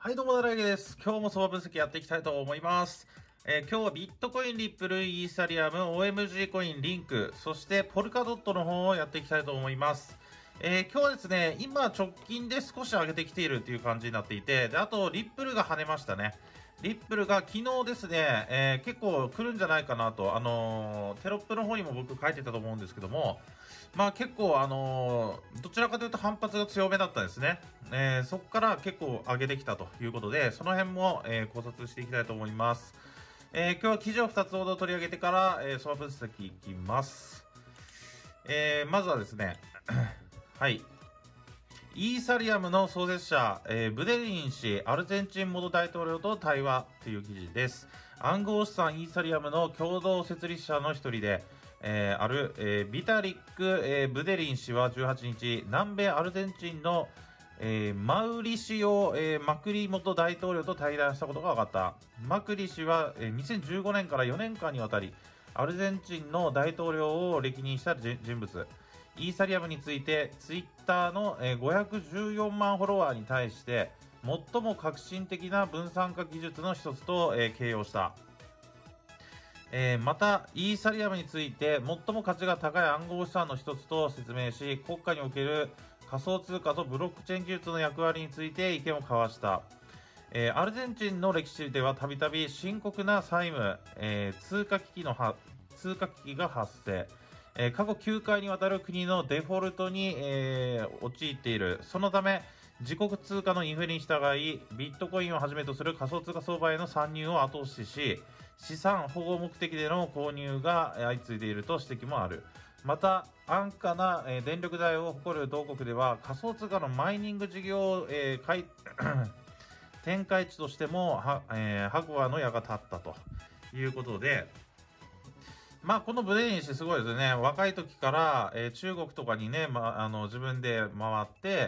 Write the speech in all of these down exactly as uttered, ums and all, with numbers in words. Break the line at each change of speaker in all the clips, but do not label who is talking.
はい、どうも、ならゆげです。今日も相場分析やっていきたいと思います。えー今日はビットコイン、リップル、イーサリアム、オーエムジー コイン、リンク、そしてポルカドットの方をやっていきたいと思います。えー今日はですね、今直近で少し上げてきているっていう感じになっていて、で、あと、リップルが跳ねましたね。リップルが昨日ですね、えー結構来るんじゃないかなと、あのーテロップの方にも僕書いてたと思うんですけども、まあ結構あのーどちらかというと反発が強めだったんですね。えーそこから結構上げてきたということで、その辺も、えー考察していきたいと思います。えー今日は記事をふたつほど取り上げてから、えー、相場分析いきます。えーまずはですね、はい。イーサリアムの創設者、えーブデリン氏、アルゼンチン元大統領と対話という記事です。暗号資産イーサリアムの共同設立者の一人で、えーある、えービタリック、えーブデリン氏はじゅうはちにち、南米アルゼンチンの、えーマウリシオ、えーマクリ元大統領と対談したことが分かった。マクリ氏は、えーにせんじゅうごねんからよねんかんにわたり、アルゼンチンの大統領を歴任した人物。イーサリアムについて、ツイッターのえーごひゃくじゅうよんまんフォロワーに対して、最も革新的な分散化技術の一つと、えー形容した。えーまた、イーサリアムについて最も価値が高い暗号資産の一つと説明し、国家における仮想通貨とブロックチェーン技術の役割について意見を交わした。えーアルゼンチンの歴史ではたびたび深刻な債務、えー通貨危機のは通貨危機が発生。えー過去きゅうかいにわたる国のデフォルトに、えー陥っている。そのため、自国通貨のインフレに従い、ビットコインをはじめとする仮想通貨相場への参入を後押しし、資産保護目的での購入が相次いでいると指摘もある。また、安価な、えー電力代を誇る同国では、仮想通貨のマイニング事業、えー開展開地としても、は、えー、白馬の矢が立ったということで、まあ、このブレイン氏すごいですね。若い時から、えー中国とかにね、まあ、あの、自分で回って、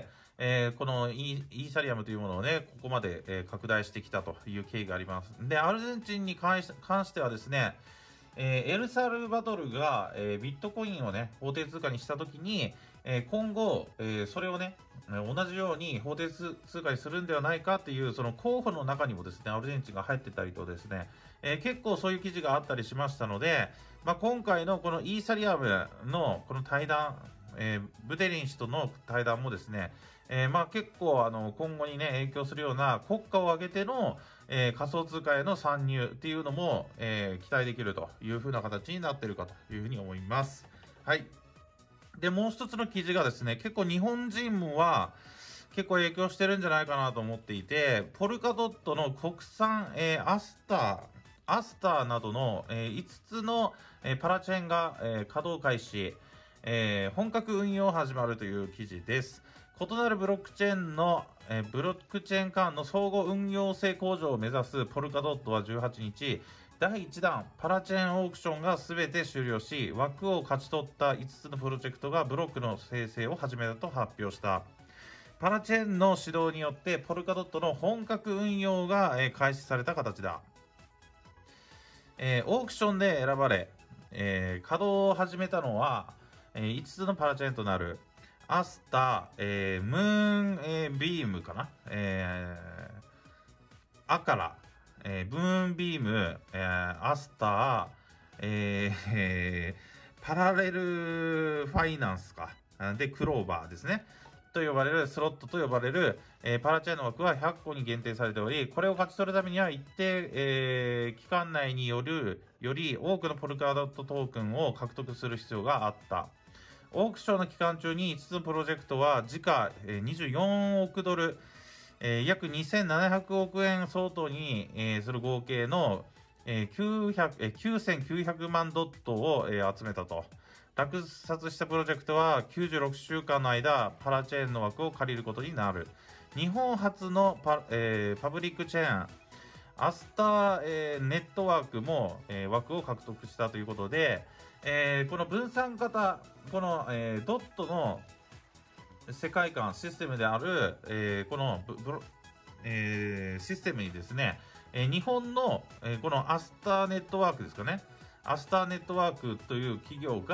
えーこのイーイーサリアムというものをね、ここまで、えー拡大してきたという経緯があります。で、アルゼンチンに関し関してはですね、えーエルサルバドルが、えービットコインをね、法定通貨にしたときに、えー今後、えーそれをね、えー同じように法定通貨にするんではないかっていう、その候補の中にもですね、アルゼンチンが入ってたりとですね、えー結構そういう記事があったりしましたので、まあ、今回のこのイーサリアムのこの対談、えーブデリン氏との対談もですね、えーまあ結構あの今後にね影響するような国家を挙げての、えー仮想通貨への参入っていうのも、えー期待できるというふうな形になっているかというふうに思います。はい。で、もう一つの記事がですね、結構日本人は結構影響してるんじゃないかなと思っていて、ポルカドットの国産、えーアスター、アスターなどの、えーいつつの、えーパラチェーンが、えー稼働開始、えー本格運用始まるという記事です。異なるブロックチェーンの、えーブロックチェーン間の相互運用性向上を目指すポルカドットはじゅうはちにち、だいいちだんパラチェーンオークションが全て終了し、枠を勝ち取ったいつつのプロジェクトがブロックの生成を始めたと発表した。パラチェーンの指導によってポルカドットの本格運用が、えー開始された形だ。えーオークションで選ばれ、えー稼働を始めたのは、えーいつつのパラチェーンとなるアスタ、えームーン、えービームかな、えーアカラ、えーブーンビーム、えーアスター、えーえーパラレルファイナンスか。で、クローバーですね。と呼ばれる、スロットと呼ばれる、えーパラチェーンの枠はひゃっこに限定されており、これを勝ち取るためには一定、えー期間内による、より多くのポルカドットトークンを獲得する必要があった。オークションの期間中にいつつのプロジェクトは時価えーにじゅうよんおくドル、えー約にせんななひゃくおくえん相当に、えーする合計の、えーきゅうひゃくえーきゅうせんきゅうひゃくまんドットを、えー集めたと。落札したプロジェクトはきゅうじゅうろくしゅうかんの間、パラチェーンの枠を借りることになる。日本初のパ、えーパブリックチェーン、アスター、えーネットワークも、えー枠を獲得したということで、えーこの分散型、この、えードットの世界観、システムである、えーこのブブロ、えーシステムにですね、えー日本の、えーこのアスターネットワークですかね。アスターネットワークという企業が、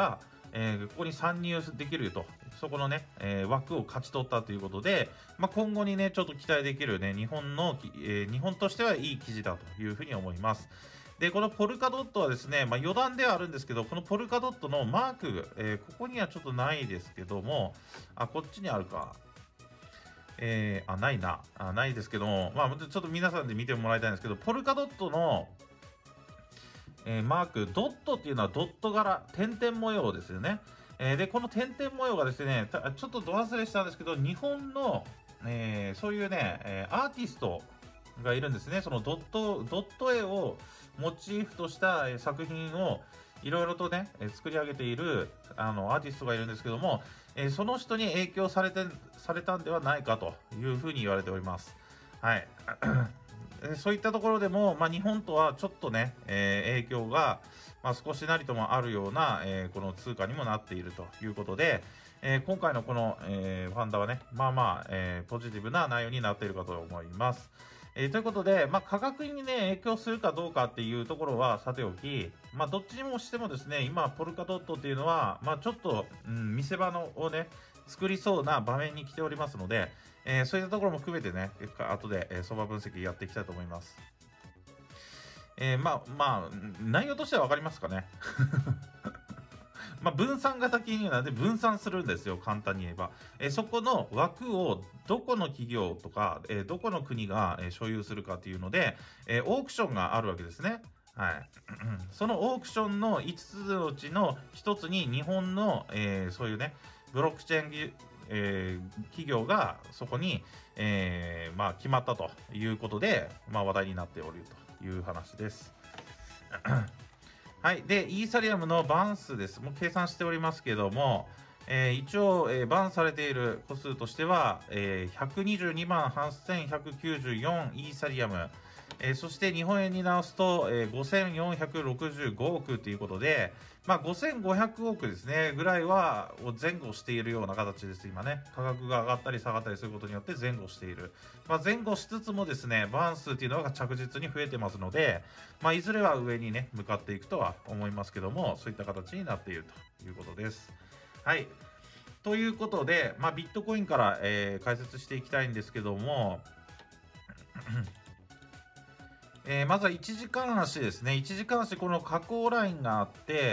えー、ここに参入できると、そこのね、えー、枠を勝ち取ったということで、まあ、今後にね、ちょっと期待できるね、日本の、えー、日本としてはいい記事だというふうに思います。で、このポルカドットはですね、まあ、余談ではあるんですけど、このポルカドットのマーク、えー、ここにはちょっとないですけども、あ、こっちにあるか。えー、あ、ないな。あ、ないですけども、まあ、ちょっと皆さんで見てもらいたいんですけど、ポルカドットの、えー、マーク、ドットっていうのはドット柄、点々模様ですよね。えー、で、この点々模様がですね、ちょっとど忘れしたんですけど、日本の、えー、そういうね、えー、アーティストがいるんですね。そのドット、ドット絵をモチーフとした作品をいろいろとね、作り上げているあのアーティストがいるんですけども、えー、その人に影響されて、されたんではないかというふうに言われております。はい。そういったところでも、まあ、日本とはちょっとね、えー、影響が、まあ、少しなりともあるような、えー、この通貨にもなっているということで、えー、今回のこの、えー、ファンダはね、まあまあ、えー、ポジティブな内容になっているかと思います。えー、ということで、まあ、価格にね、影響するかどうかっていうところはさておき、まあ、どっちにもしてもですね、今、ポルカドットっていうのは、まあ、ちょっと、うん、見せ場のをね、作りそうな場面に来ておりますので、えー、そういったところも含めてね、後で、えー、相場分析やっていきたいと思います。えー、まあ、まあ、内容としてはわかりますかね。まあ、分散型金融なんで分散するんですよ、簡単に言えば。えー、そこの枠をどこの企業とか、えー、どこの国が、えー、所有するかっていうので、えー、オークションがあるわけですね。はい。そのオークションのいつつのうちのひとつに日本の、えー、そういうね、ブロックチェーン、えー、企業がそこに、えーまあ、決まったということで、まあ、話題になっておるという話です。はい。で、イーサリアムのバン数です。もう計算しておりますけども、えー、一応、えー、バンされている個数としては、えー、ひゃくにじゅうにまんはっせんひゃくきゅうじゅうよんイーサリアム、えー、そして日本円に直すと、えー、ごせんよんひゃくろくじゅうごおくということで、まあ、ごせんごひゃくおくですね、ぐらいは前後しているような形です、今ね。価格が上がったり下がったりすることによって前後している。まあ、前後しつつもですね、バーン数っていうのが着実に増えてますので、まあ、いずれは上にね、向かっていくとは思いますけども、そういった形になっているということです。はい。ということで、まあ、ビットコインから、えー、解説していきたいんですけども、えー、まずはいちじかん足ですね。いちじかん足、この下降ラインがあって、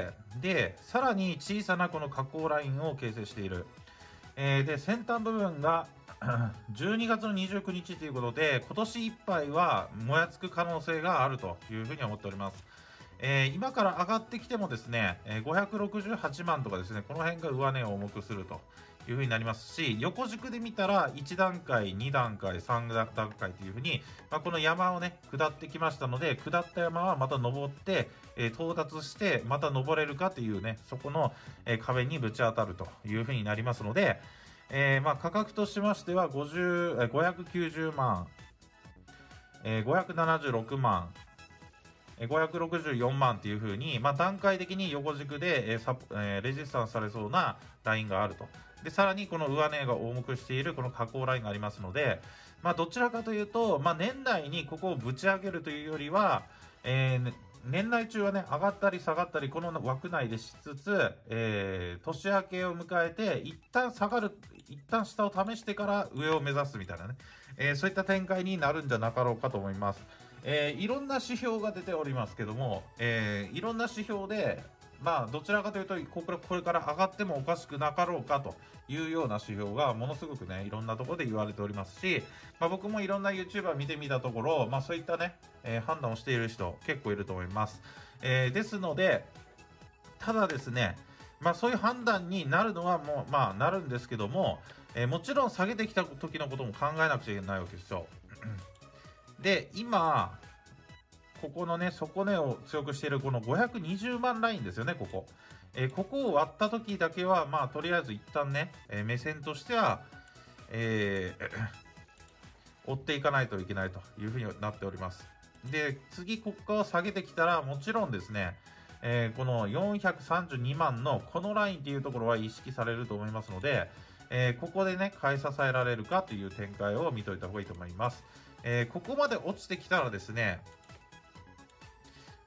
で、さらに小さなこの下降ラインを形成している。えー、で、先端部分がじゅうにがつのにじゅうくにちということで、今年いっぱいはもやつく可能性があるというふうに思っております。えー、今から上がってきてもですね、ごひゃくろくじゅうはちまんとかですね、この辺が上値を重くするというふうになりますし、横軸で見たらいちだんかい、にだんかい、さんだんかいというふうに、まあ、この山をね、下ってきましたので、下った山はまた登って、えー、到達して、また登れるかというね、そこの、えー、壁にぶち当たるというふうになりますので、えー、まあ価格としましてはごじゅう、ごひゃくきゅうじゅうまん、えー、ごひゃくななじゅうろくまん、ごひゃくろくじゅうよんまんっていう風に、まあ、段階的に横軸で、えーサえー、レジスタンスされそうなラインがあると。で、さらにこの上値が重くしているこの下降ラインがありますので、まあ、どちらかというと、まあ、年内にここをぶち上げるというよりは、えー、年内中はね、上がったり下がったり、この枠内でしつつ、えー、年明けを迎えて、一旦下がる、一旦下を試してから上を目指すみたいなね、えー、そういった展開になるんじゃなかろうかと思います。えー、いろんな指標が出ておりますけども、えー、いろんな指標で、まあ、どちらかというと、これ、これから上がってもおかしくなかろうかというような指標がものすごくね、いろんなところで言われておりますし、まあ、僕もいろんな YouTuber 見てみたところ、まあ、そういったね、えー、判断をしている人結構いると思います。えー、ですので、ただですね、まあ、そういう判断になるのはもう、まあ、なるんですけども、えー、もちろん下げてきた時のことも考えなくちゃいけないわけですよ。で、今、ここのね、底値を強くしているこのごひゃくにじゅうまんラインですよね、ここ。えー、ここを割った時だけは、まあ、とりあえず一旦ね、えー、目線としては、えー、追っていかないといけないというふうになっております。で、次、ここを下げてきたら、もちろんですね、えー、このよんひゃくさんじゅうにまんのこのラインっていうところは意識されると思いますので、えー、ここでね、買い支えられるかという展開を見といた方がいいと思います。えー、ここまで落ちてきたらですね、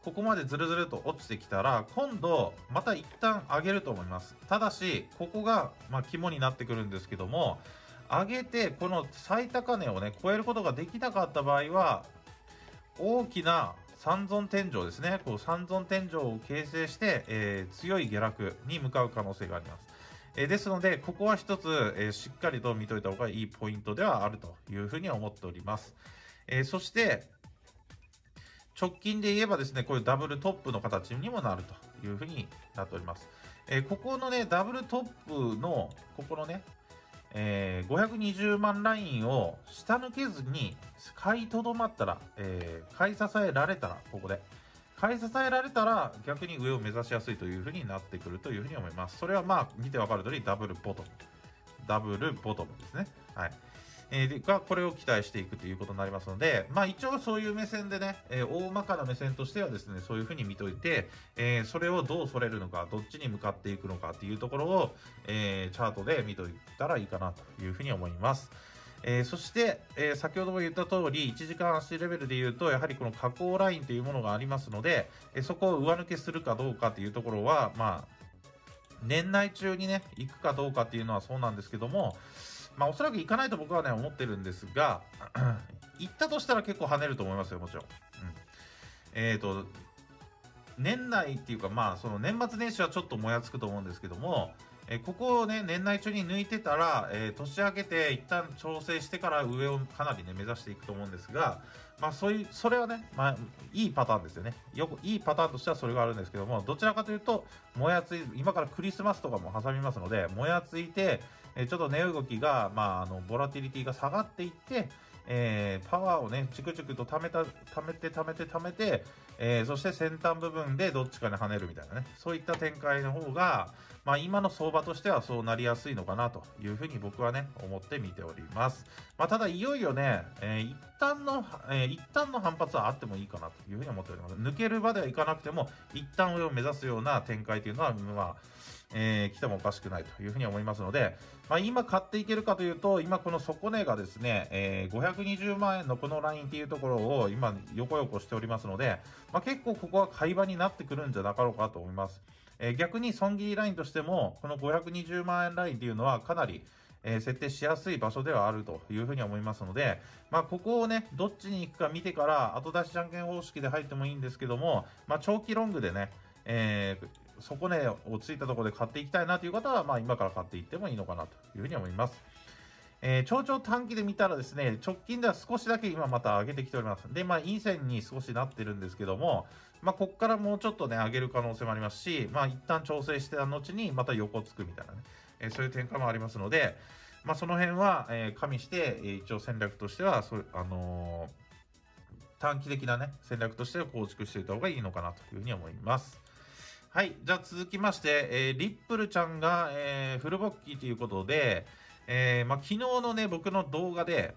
ここまでずるずると落ちてきたら、今度、また一旦上げると思います。ただし、ここが、まあ、肝になってくるんですけども、上げて、この最高値をね、超えることができなかった場合は、大きな三尊天井ですね。こう三尊天井を形成して、えー、強い下落に向かう可能性があります。えー、ですので、ここは一つ、えー、しっかりと見といた方がいいポイントではあるというふうに思っております。えー、そして、直近で言えばですね、こういうダブルトップの形にもなるというふうになっております。えー、ここのね、ダブルトップの、ここのね、えー、ごひゃくにじゅうまんラインを下抜けずに買いとどまったら、えー、買い支えられたら、ここで。買い支えられたら逆に上を目指しやすいというふうになってくるというふうに思います。それはまあ見てわかる通りダブルボトム。ダブルボトムですね。はい。えー、が、これを期待していくということになりますので、まあ一応そういう目線でね、えー、大まかな目線としてはですね、そういうふうに見といて、えー、それをどうそれるのか、どっちに向かっていくのかっていうところを、えー、チャートで見といたらいいかなというふうに思います。えー、そして、えー、先ほども言った通り、いちじかん足レベルで言うと、やはりこの下降ラインというものがありますので、えー、そこを上抜けするかどうかというところは、まあ、年内中にね、行くかどうかっていうのはそうなんですけども、まあ、おそらく行かないと僕はね、思ってるんですが、行ったとしたら結構跳ねると思いますよ、もちろん。うん、えっと、年内っていうか、まあ、その年末年始はちょっともやつくと思うんですけども、えー、ここをね、年内中に抜いてたら、えー、年明けて一旦調整してから上をかなりね、目指していくと思うんですが、まあ、そういう、それはね、まあ、いいパターンですよね。よく、いいパターンとしてはそれがあるんですけども、どちらかというと、もやつい、今からクリスマスとかも挟みますので、もやついて、えー、ちょっと値動きが、まあ、あの、ボラティリティが下がっていって、えー、パワーをね、チクチクと溜めた、溜めて溜めて溜めて、えー、そして先端部分でどっちかに跳ねるみたいなね、そういった展開の方が、まあ、今の相場としてはそうなりやすいのかなというふうに僕はね、思って見ております。まあ、ただ、いよいよね、えー、一旦の、えー、一旦の反発はあってもいいかなというふうに思っております。抜ける場ではいかなくても、一旦上を目指すような展開というのは、まあ、えー、来てもおかしくないというふうに思いますので、まあ、今買っていけるかというと、今この底値がですね、えー、ごひゃくにじゅうまん円のこのラインっていうところを今横横しておりますので、まあ、結構ここは買い場になってくるんじゃなかろうかと思います。えー、逆に損切りラインとしても、このごひゃくにじゅうまん円ラインっていうのはかなり、えー、設定しやすい場所ではあるというふうに思いますので、まあ、ここをね、どっちに行くか見てから、後出しじゃんけん方式で入ってもいいんですけども、まあ、長期ロングでね、えー底値をついたところで買っていきたいなという方は、まあ、今から買っていってもいいのかなというふうに思います。えー、長長短期で見たらですね、直近では少しだけ今また上げてきております。で、まあ、陰線に少しなってるんですけども、まあ、ここからもうちょっとね、上げる可能性もありますし、まあ、一旦調整してた後にまた横つくみたいなね、えー、そういう展開もありますので、まあ、その辺は、えー、加味して、えー、一応戦略としては、そう、あのー、短期的なね、戦略としては構築しておいた方がいいのかなというふうに思います。はい。じゃあ続きまして、えー、リップルちゃんが、えー、フルボッキーということで、えーまあ、昨日のね、僕の動画で、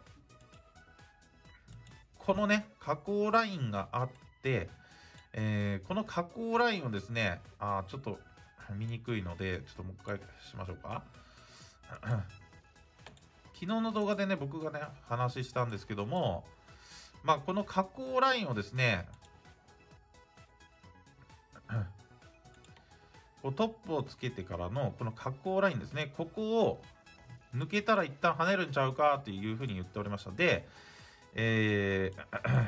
このね、下降ラインがあって、えー、この下降ラインをですね、あちょっと見にくいので、ちょっともう一回しましょうか。昨日の動画でね、僕がね、話したんですけども、まあ、この下降ラインをですね、こうトップをつけてからのこの下降ラインですね、ここを抜けたら一旦跳ねるんちゃうかっていうふうに言っておりました。で、えー、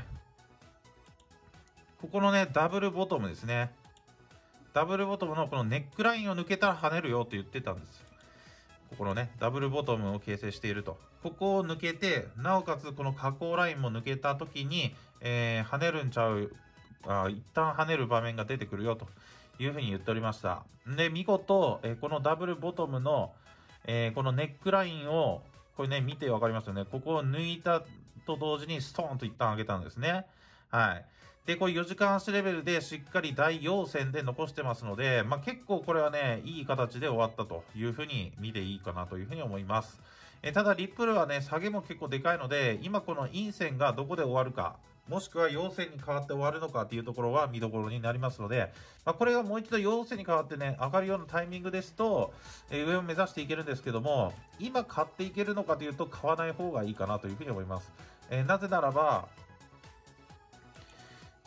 ここのね、ダブルボトムですね。ダブルボトムのこのネックラインを抜けたら跳ねるよと言ってたんです。ここのね、ダブルボトムを形成していると。ここを抜けて、なおかつこの下降ラインも抜けたときに、えー、跳ねるんちゃう、あ一旦跳ねる場面が出てくるよというふうに言っておりました。で、見事、えー、このダブルボトムの、えー、このネックラインを、これね、見てわかりますよね。ここを抜いたと同時にストーンと一旦上げたんですね。はい。で、これよじかん足レベルでしっかり大陽線で残してますので、まあ、結構これはね、いい形で終わったというふうに見ていいかなというふうに思います。えただ、リップルはね、下げも結構でかいので、今この陰線がどこで終わるか、もしくは陽線に変わって終わるのかっていうところは見どころになりますので、まあ、これがもう一度陽線に変わってね、上がるようなタイミングですと、えー、上を目指していけるんですけども、今買っていけるのかというと、買わない方がいいかなというふうに思います。えー、なぜならば、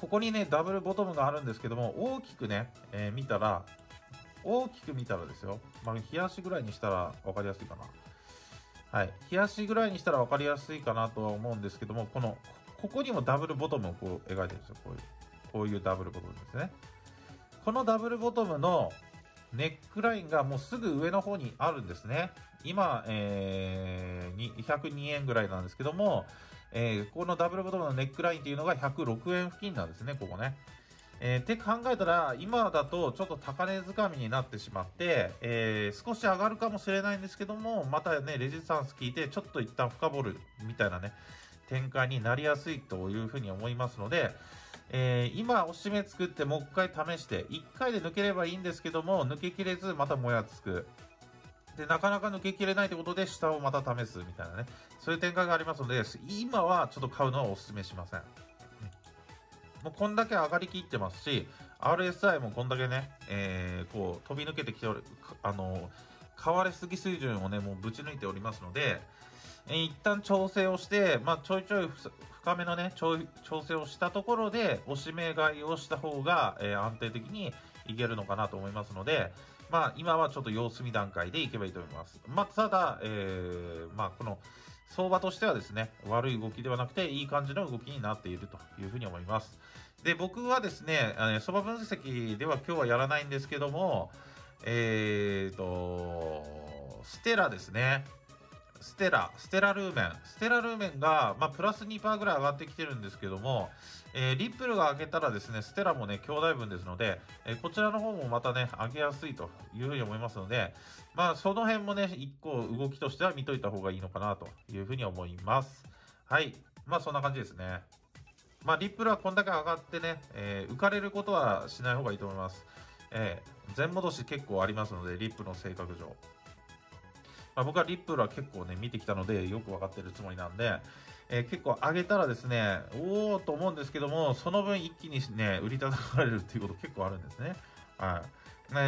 ここにね、ダブルボトムがあるんですけども、大きくね、えー、見たら、大きく見たらですよ、まあ、日足ぐらいにしたら分かりやすいかな。はい。日足ぐらいにしたら分かりやすいかなとは思うんですけども、この、ここにもダブルボトムをこう描いてるんですよ。こういう、こういうダブルボトムですね。このダブルボトムのネックラインがもうすぐ上の方にあるんですね。今、えー、ひゃくにえんぐらいなんですけども、えー、このダブルボトムのネックラインっていうのがひゃくろくえん付近なんですね、ここね。えー、って考えたら、今だとちょっと高値掴みになってしまって、えー、少し上がるかもしれないんですけども、またね、レジスタンス効いて、ちょっと一旦深掘るみたいなね、展開になりやすいというふうに思いますので、えー、今、押し目作ってもう一回試して、いっかいで抜ければいいんですけども、抜けきれず、またもやつく。で、なかなか抜けきれないということで、下をまた試すみたいなね、そういう展開がありますので、今はちょっと買うのはお勧めしません。もうこんだけ上がりきってますし、アールエスアイ もこんだけね、えー、こう飛び抜けてきておる、あの、買われすぎ水準をね、もうぶち抜いておりますので、えー、一旦調整をして、まあ、ちょいちょい深めのね、調整をしたところで、押し目買いをした方が、えー、安定的にいけるのかなと思いますので、まあ、今はちょっと様子見段階でいけばいいと思います。まあ、ただ、えー、まあ、この、相場としてはですね、悪い動きではなくて、いい感じの動きになっているというふうに思います。で、僕はですね、相場分析では今日はやらないんですけども、えーと、ステラですね。ステラ、ステラルーメン。ステラルーメンが、まあ、プラス にパーセント ぐらい上がってきてるんですけども、えー、リップルが上げたらですね、ステラもね、兄弟分ですので、えー、こちらの方もまたね、上げやすいというふうに思いますので、まあ、その辺もね、一個動きとしては見といた方がいいのかなというふうに思います。はい。まあ、そんな感じですね。まあ、リップルはこんだけ上がってね、えー、浮かれることはしない方がいいと思います。えー、全戻し結構ありますので、リップの性格上。まあ、僕はリップルは結構ね、見てきたので、よくわかってるつもりなんで、えー、結構上げたらですね、おーと思うんですけども、その分一気にね、売り叩かれるっていうこと結構あるんですね。はい。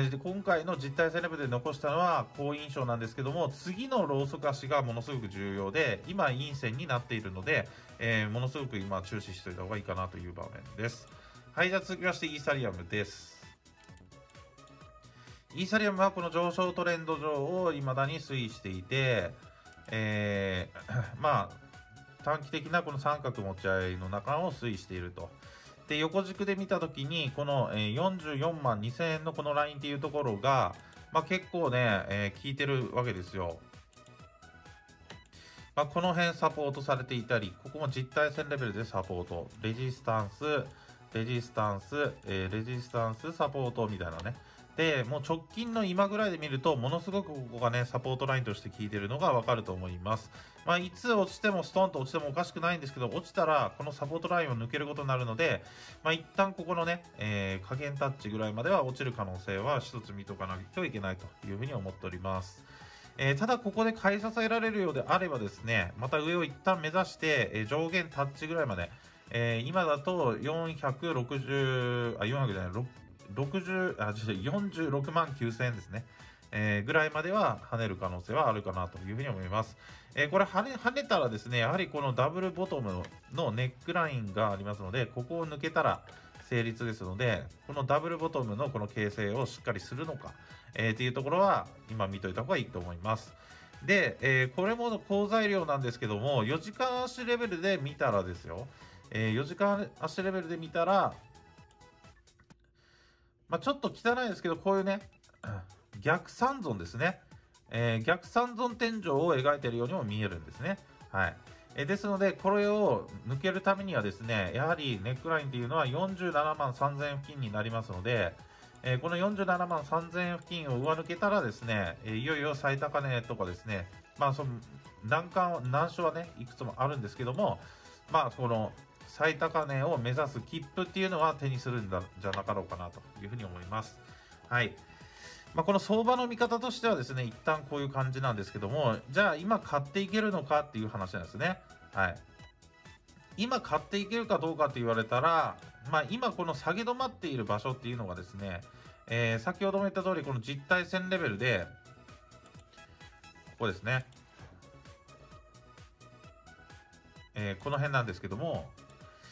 で今回の実体戦レベルで残したのは好印象なんですけども、次のローソク足がものすごく重要で、今、陰線になっているので、えー、ものすごく今、注視しておいた方がいいかなという場面です。はい、じゃあ続きまして、イーサリアムです。イーサリアムはこの上昇トレンド上を未だに推移していて、えー、まあ、短期的なこの三角持ち合いの中を推移していると。で、横軸で見たときに、このよんじゅうよんまんにせんえんのこのラインっていうところが、まあ、結構ね、えー、効いてるわけですよ。まあ、この辺サポートされていたり、ここも実体線レベルでサポート。レジスタンス、レジスタンス、えー、レジスタンス、サポートみたいなね。で、もう直近の今ぐらいで見ると、ものすごくここがね、サポートラインとして効いてるのがわかると思います。まあ、いつ落ちてもストンと落ちてもおかしくないんですけど、落ちたらこのサポートラインを抜けることになるので、まあ、一旦ここのね、えー、加減タッチぐらいまでは落ちる可能性は一つ見とかないといけないというふうに思っております。えー、ただここで買い支えられるようであればですね、また上を一旦目指して、えー、上限タッチぐらいまで、えー、今だとよんひゃくろくじゅう、あ、よんひゃくじゃない、ろくじゅう、あ、よんじゅうろくまんきゅうせんえんですね。えー、ぐらいまでは跳ねる可能性はあるかなというふうに思います。えー、これ跳ね、跳ねたらですね、やはりこのダブルボトムのネックラインがありますので、ここを抜けたら成立ですので、このダブルボトムのこの形成をしっかりするのか、えー、っていうところは今見といた方がいいと思います。で、えー、これも好材料なんですけども、よじかん足レベルで見たらですよ、えー、よじかん足レベルで見たら、まあ、ちょっと汚いですけど、こういうね、逆三尊ですね。えー、逆三尊天井を描いているようにも見えるんですね。はい。えー、ですので、これを抜けるためにはですね、やはりネックラインというのはよんじゅうななまんさんぜんえん付近になりますので、えー、このよんじゅうななまんさんぜんえん付近を上抜けたらですね、えー、いよいよ最高値とかですね、まあ、その難関、難所はね、いくつもあるんですけども、まあ、この、最高値を目指す切符っていうのは手にするんじゃなかろうかなというふうに思います。はい。まあ、この相場の見方としてはですね、一旦こういう感じなんですけども、じゃあ今買っていけるのかっていう話なんですね。はい。今買っていけるかどうかって言われたら、まあ今この下げ止まっている場所っていうのがですね、えー、先ほども言った通りこの実体線レベルで、ここですね。えー、この辺なんですけども、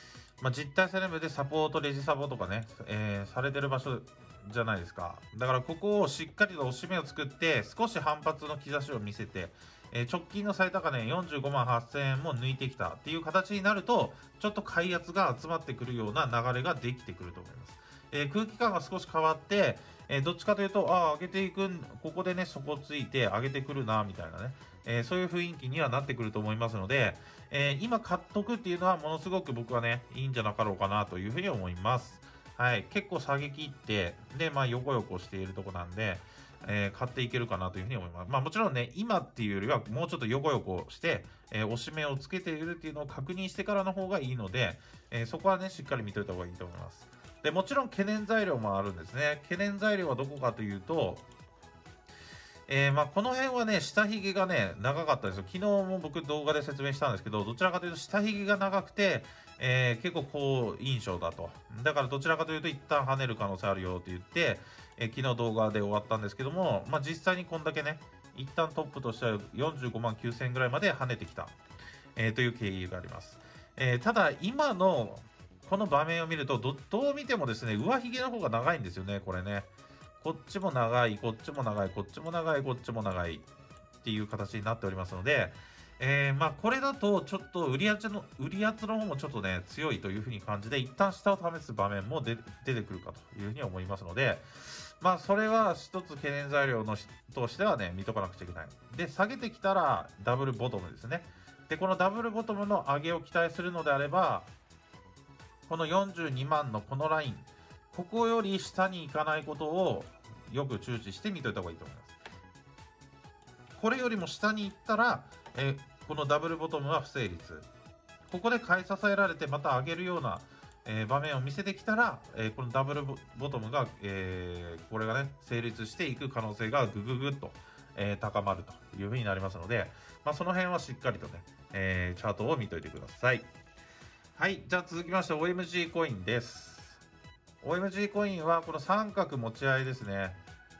まあ、実体セレブでサポート、レジサポとかね、えー、されてる場所じゃないですか。だからここをしっかりと押し目を作って、少し反発の兆しを見せて、えー、直近の最高値よんじゅうごまんはっせんえんも抜いてきたっていう形になると、ちょっと買い圧が集まってくるような流れができてくると思います。えー、空気感が少し変わって、えー、どっちかというと、ああ、上げていくん、ここでね、底ついて上げてくるな、みたいなね、えー、そういう雰囲気にはなってくると思いますので、えー、今買っとくっていうのはものすごく僕はね、いいんじゃなかろうかなというふうに思います。はい、結構下げ切って、で、まあ、横横しているとこなんで、えー、買っていけるかなというふうに思います。まあ、もちろんね、今っていうよりは、もうちょっと横横して、えー、押し目をつけているっていうのを確認してからの方がいいので、えー、そこはね、しっかり見といた方がいいと思います。で、もちろん懸念材料もあるんですね。懸念材料はどこかというと、えー、まあこの辺はね、下髭がね、長かったですよ。昨日も僕動画で説明したんですけど、どちらかというと下髭が長くて、えー、結構好印象だと。だからどちらかというと一旦跳ねる可能性あるよって言って、えー、昨日動画で終わったんですけども、まあ実際にこんだけね、一旦トップとしてはよんじゅうごまんきゅうせんえんぐらいまで跳ねてきた、えー、という経緯があります。えー、ただ今のこの場面を見るとど、どう見てもですね、上髭の方が長いんですよね、これね。こっちも長い、こっちも長い、こっちも長い、こっちも長いっていう形になっておりますので、えー、まあこれだとちょっと売り圧の、売り圧の方もちょっとね、強いというふうに感じで、一旦下を試す場面も出てくるかというふうに思いますので、まあそれは一つ懸念材料のとしてはね、見とかなくちゃいけない。で、下げてきたらダブルボトムですね。で、このダブルボトムの上げを期待するのであれば、このよんじゅうにまんのこのライン、ここより下に行かないことをよく注視して見といた方がいいと思います。これよりも下に行ったら、えー、このダブルボトムは不成立。ここで買い支えられてまた上げるような、えー、場面を見せてきたら、えー、このダブルボトムが、えー、これがね、成立していく可能性がぐぐぐっと、えー、高まるというふうになりますので、まあ、その辺はしっかりとね、えー、チャートを見といてください。はい、じゃあ続きまして オーエムジー コインです。オーエムジー コインはこの三角持ち合いですね。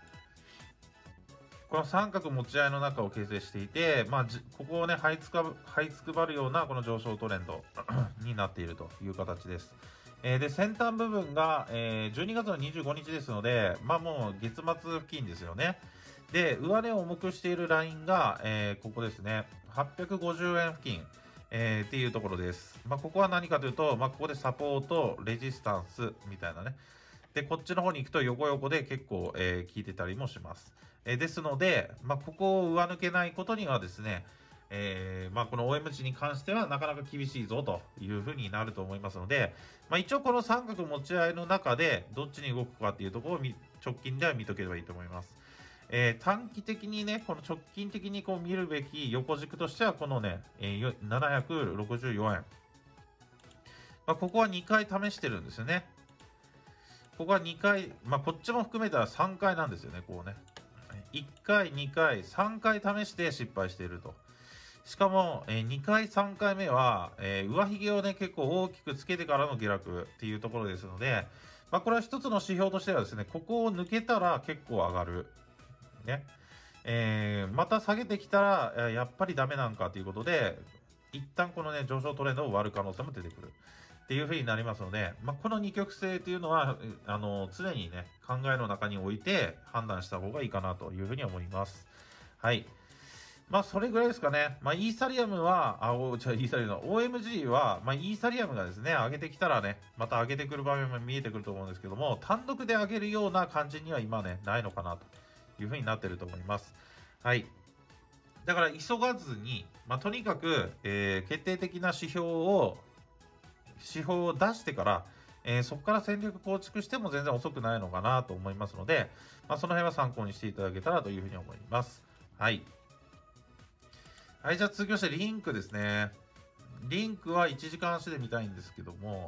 この三角持ち合いの中を形成していて、まあ、ここをね、這いつか、這いつくばるようなこの上昇トレンドになっているという形です。えー、で、先端部分が、えー、じゅうにがつのにじゅうごにちですので、まあもう月末付近ですよね。で、上値を重くしているラインが、えー、ここですね。はっぴゃくごじゅうえん付近。えー、っていうところです。まあ、ここは何かというと、まあ、ここでサポート、レジスタンスみたいなね。で、こっちの方に行くと横横で結構、えー、効いてたりもします。えー、ですので、まあ、ここを上抜けないことにはですね、えー、まあ、この オーエムジー に関してはなかなか厳しいぞというふうになると思いますので、まあ、一応この三角持ち合いの中でどっちに動くかっていうところを直近では見とければいいと思います。えー、短期的にね、この直近的にこう見るべき横軸としては、このね、えー、ななひゃくろくじゅうよえん。まあ、ここはにかい試してるんですよね。ここはにかい、まあ、こっちも含めたらさんかいなんですよね、こうね。いっかい、にかい、さんかい試して失敗していると。しかも、えー、にかい、さんかいめは、えー、上髭をね、結構大きくつけてからの下落っていうところですので、まあ、これは一つの指標としてはですね、ここを抜けたら結構上がる。ね。えー、また下げてきたら、やっぱりダメなんかということで、一旦このね、上昇トレンドを割る可能性も出てくる。っていう風になりますので、まあ、この二極性というのは、あの、常にね、考えの中に置いて判断した方がいいかなという風に思います。はい。まあ、それぐらいですかね。まあ、イーサリアムは、あ、お、じゃあ、イーサリアムの オーエムジー は、まあ、イーサリアムがですね、上げてきたらね、また上げてくる場面も見えてくると思うんですけども、単独で上げるような感じには今ね、ないのかなという風になってると思います。はい。だから急がずに、まあ、とにかく、えー、決定的な指標を、指標を出してから、えー、そこから戦略構築しても全然遅くないのかなと思いますので、まあ、その辺は参考にしていただけたらというふうに思います。はい。はい、じゃあ続きまして、リンクですね。リンクはいちじかん足で見たいんですけども、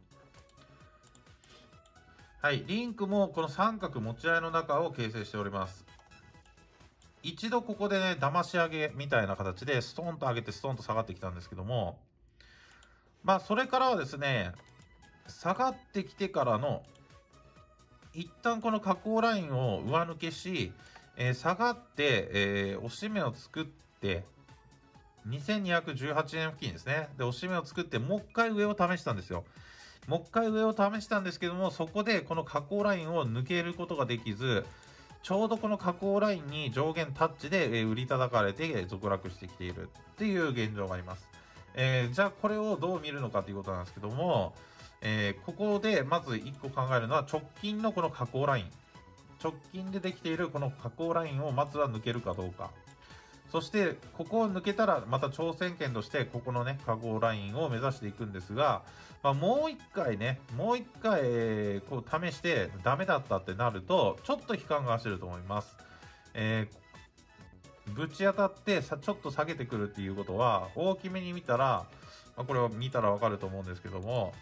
はい、リンクもこの三角持ち合いの中を形成しております。一度ここでね、騙し上げみたいな形でストーンと上げてストーンと下がってきたんですけども、まあそれからはですね、下がってきてからの一旦この下降ラインを上抜けし、えー、下がって、えー、押し目を作ってにせんにひゃくじゅうはちえん付近ですね。で、押し目を作ってもう一回上を試したんですよ。 もう一回上を試したんですけども、そこでこの下降ラインを抜けることができず、ちょうどこの下降ラインに上限タッチで売り叩かれて続落してきているっていう現状があります。えー、じゃあこれをどう見るのかということなんですけども、えー、ここでまずいっこ考えるのは直近のこの下降ライン。直近でできているこの下降ラインをまずは抜けるかどうか。そして、ここを抜けたら、また挑戦権として、ここのね、下降ラインを目指していくんですが、まあ、もう一回ね、もう一回、えー、こう試して、ダメだったってなると、ちょっと悲観が走ると思います。えー、ぶち当たってさ、ちょっと下げてくるっていうことは、大きめに見たら、まあ、これを見たらわかると思うんですけども、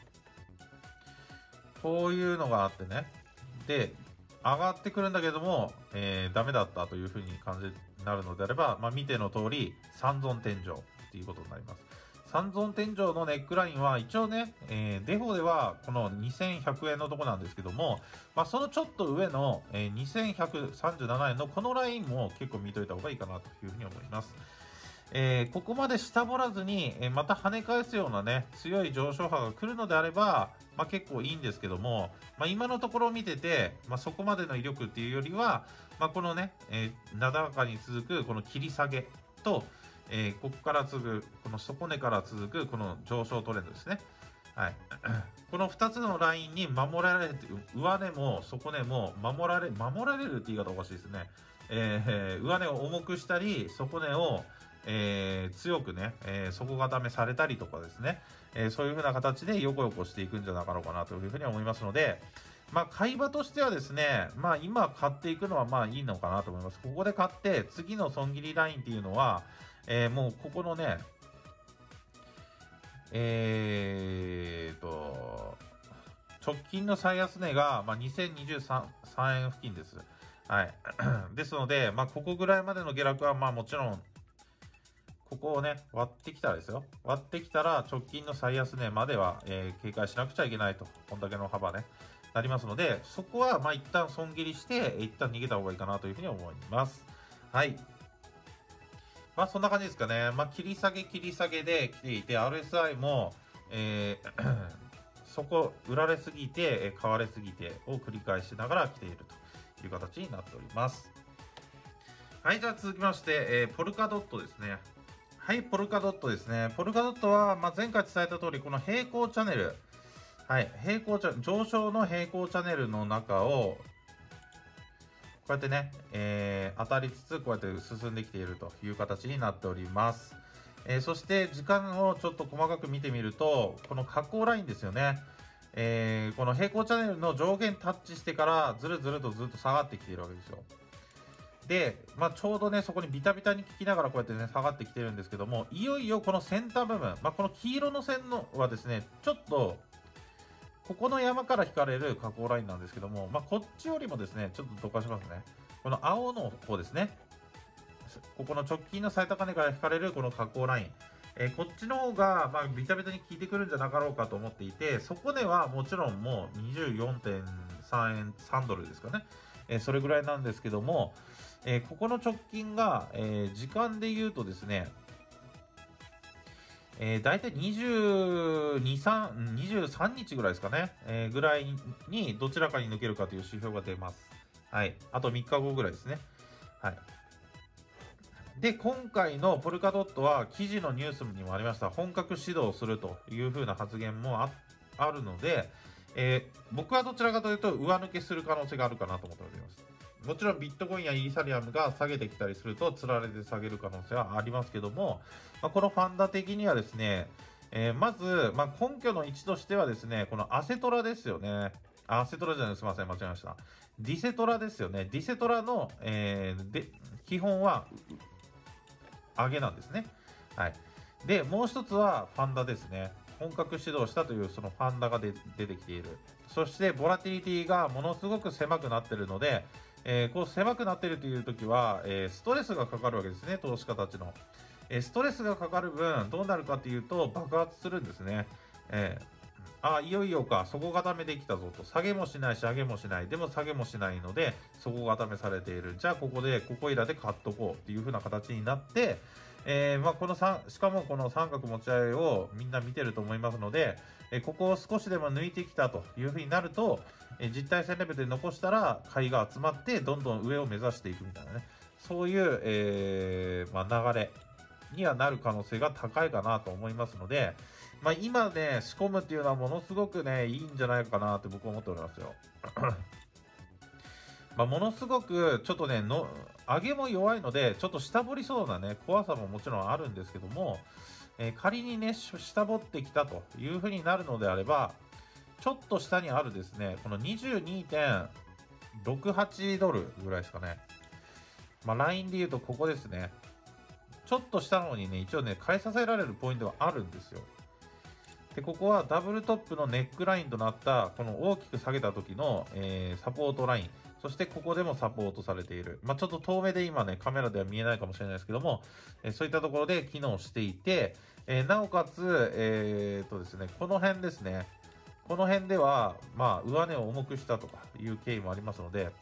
こういうのがあってね、で、上がってくるんだけども、えー、ダメだったというふうに感じになるのであれば、まあ、見ての通り、三尊天井っていうことになります。三尊天井のネックラインは一応ね、えー、デフォではこのにせんひゃくえんのとこなんですけども、まあ、そのちょっと上の、えー、にせんひゃくさんじゅうななえんのこのラインも結構見といた方がいいかなというふうに思います。えー、ここまで下掘らずに、えー、また跳ね返すようなね、強い上昇波が来るのであれば、まあ、結構いいんですけども、まあ、今のところを見てて、まあ、そこまでの威力っていうよりは、まあ、このね、えー、なだらかに続くこの切り下げと、えー、ここから続く、この底根から続くこの上昇トレンドですね。はい。このふたつのラインに守られて、上値も底根も守られ、守られるって言い方おかしいですね。えー、上値を重くしたり、底根をえー、強くね、えー、底固めされたりとかですね、えー、そういう風な形で横横していくんじゃなかろうかなというふうに思いますので、まあ、買い場としてはですね、まあ、今買っていくのはまあいいのかなと思います。ここで買って、次の損切りラインっていうのは、えー、もうここのね、えーと、直近の最安値が、まあ、にせんにじゅうさんえん付近です。はい。ですので、まあ、ここぐらいまでの下落は、まあもちろん、ここをね、割ってきたらですよ。割ってきたら直近の最安値までは、えー、警戒しなくちゃいけないと。こんだけの幅ね、なりますので、そこはまあ一旦損切りして、一旦逃げた方がいいかなというふうに思います。はい。まあそんな感じですかね。まあ切り下げ切り下げで来ていて、アールエスアイ も、えー、そこ、売られすぎて、買われすぎてを繰り返しながら来ているという形になっております。はい、じゃあ続きまして、えー、ポルカドットですね。はい、ポルカドットですね。ポルカドットは、まあ、前回伝えた通り、この平行チャンネル、はい、平行チャ上昇の平行チャンネルの中を、こうやってね、えー、当たりつつ、こうやって進んできているという形になっております。えー、そして、時間をちょっと細かく見てみると、この下降ラインですよね。えー、この平行チャンネルの上限タッチしてから、ずるずるとずっと下がってきているわけですよ。で、まあ、ちょうどね、そこにビタビタに効きながらこうやってね、下がってきてるんですけども、いよいよこの先端部分、まあ、この黄色の線のはですね、ちょっと、ここの山から引かれる下降ラインなんですけども、まあ、こっちよりもですね、ちょっとどかしますね。この青の方ですね。ここの直近の最高値から引かれるこの下降ライン。えー、こっちの方が、まあ、ビタビタに効いてくるんじゃなかろうかと思っていて、そこではもちろんもう にじゅうよんてんさんえん、さんドルですかね。えー、それぐらいなんですけども、えー、ここの直近が、えー、時間で言うとですね、えー、大体にじゅうに、さん、にじゅうさんにちぐらいですかね、えー、ぐらいにどちらかに抜けるかという指標が出ます。はい。あとみっかごぐらいですね。はい。で、今回のポルカドットは記事のニュースにもありました、本格始動するという風な発言も あ, あるので、えー、僕はどちらかというと上抜けする可能性があるかなと思っております。もちろんビットコインやイーサリアムが下げてきたりすると、つられて下げる可能性はありますけども、まあ、このファンダ的にはですね、えー、まず、まあ、根拠の位置としてはですね、このアセトラですよね。あ、アセトラじゃない、すみません、間違えました。ディセトラですよね。ディセトラの、えー、で基本は上げなんですね。はい。で、もう一つはファンダですね。本格始動したというそのファンダがで出てきている。そして、ボラティリティがものすごく狭くなっているので、えー、こう狭くなっているというときは、えー、ストレスがかかるわけですね、投資家たちの。えー、ストレスがかかる分、どうなるかというと、爆発するんですね。えー、あ、いよいよか、底固めできたぞと。下げもしないし、上げもしない。でも下げもしないので、底固めされている。じゃあ、ここで、ここいらで買っとこうっていう風な形になって、 えー、まあ、このさん、しかもこの三角持ち合いをみんな見てると思いますので、えー、ここを少しでも抜いてきたというふうになると、えー、実体線レベルで残したら買いが集まってどんどん上を目指していくみたいなね、そういう、えーまあ、流れにはなる可能性が高いかなと思いますので、まあ、今ね仕込むっていうのはものすごくねいいんじゃないかなって僕は思っておりますよ。まあ、ものすごくちょっとねの上げも弱いのでちょっと下掘りそうなね怖さももちろんあるんですけども、えー、仮にね下掘ってきたというふうになるのであれば、ちょっと下にあるですねこの にじゅうにてんろくはち ドルぐらいですかね。まあ、ラインで言うとここですね。ちょっと下の方にね一応ね買い支えられるポイントがあるんですよ。でここはダブルトップのネックラインとなったこの大きく下げた時の、えー、サポートライン、そしてここでもサポートされている、まあ、ちょっと遠目で今ねカメラでは見えないかもしれないですけども、えー、そういったところで機能していて、えー、なおかつ、えー、とですねこの辺ですねこの辺ではまあ上値を重くしたとかいう経緯もありますので、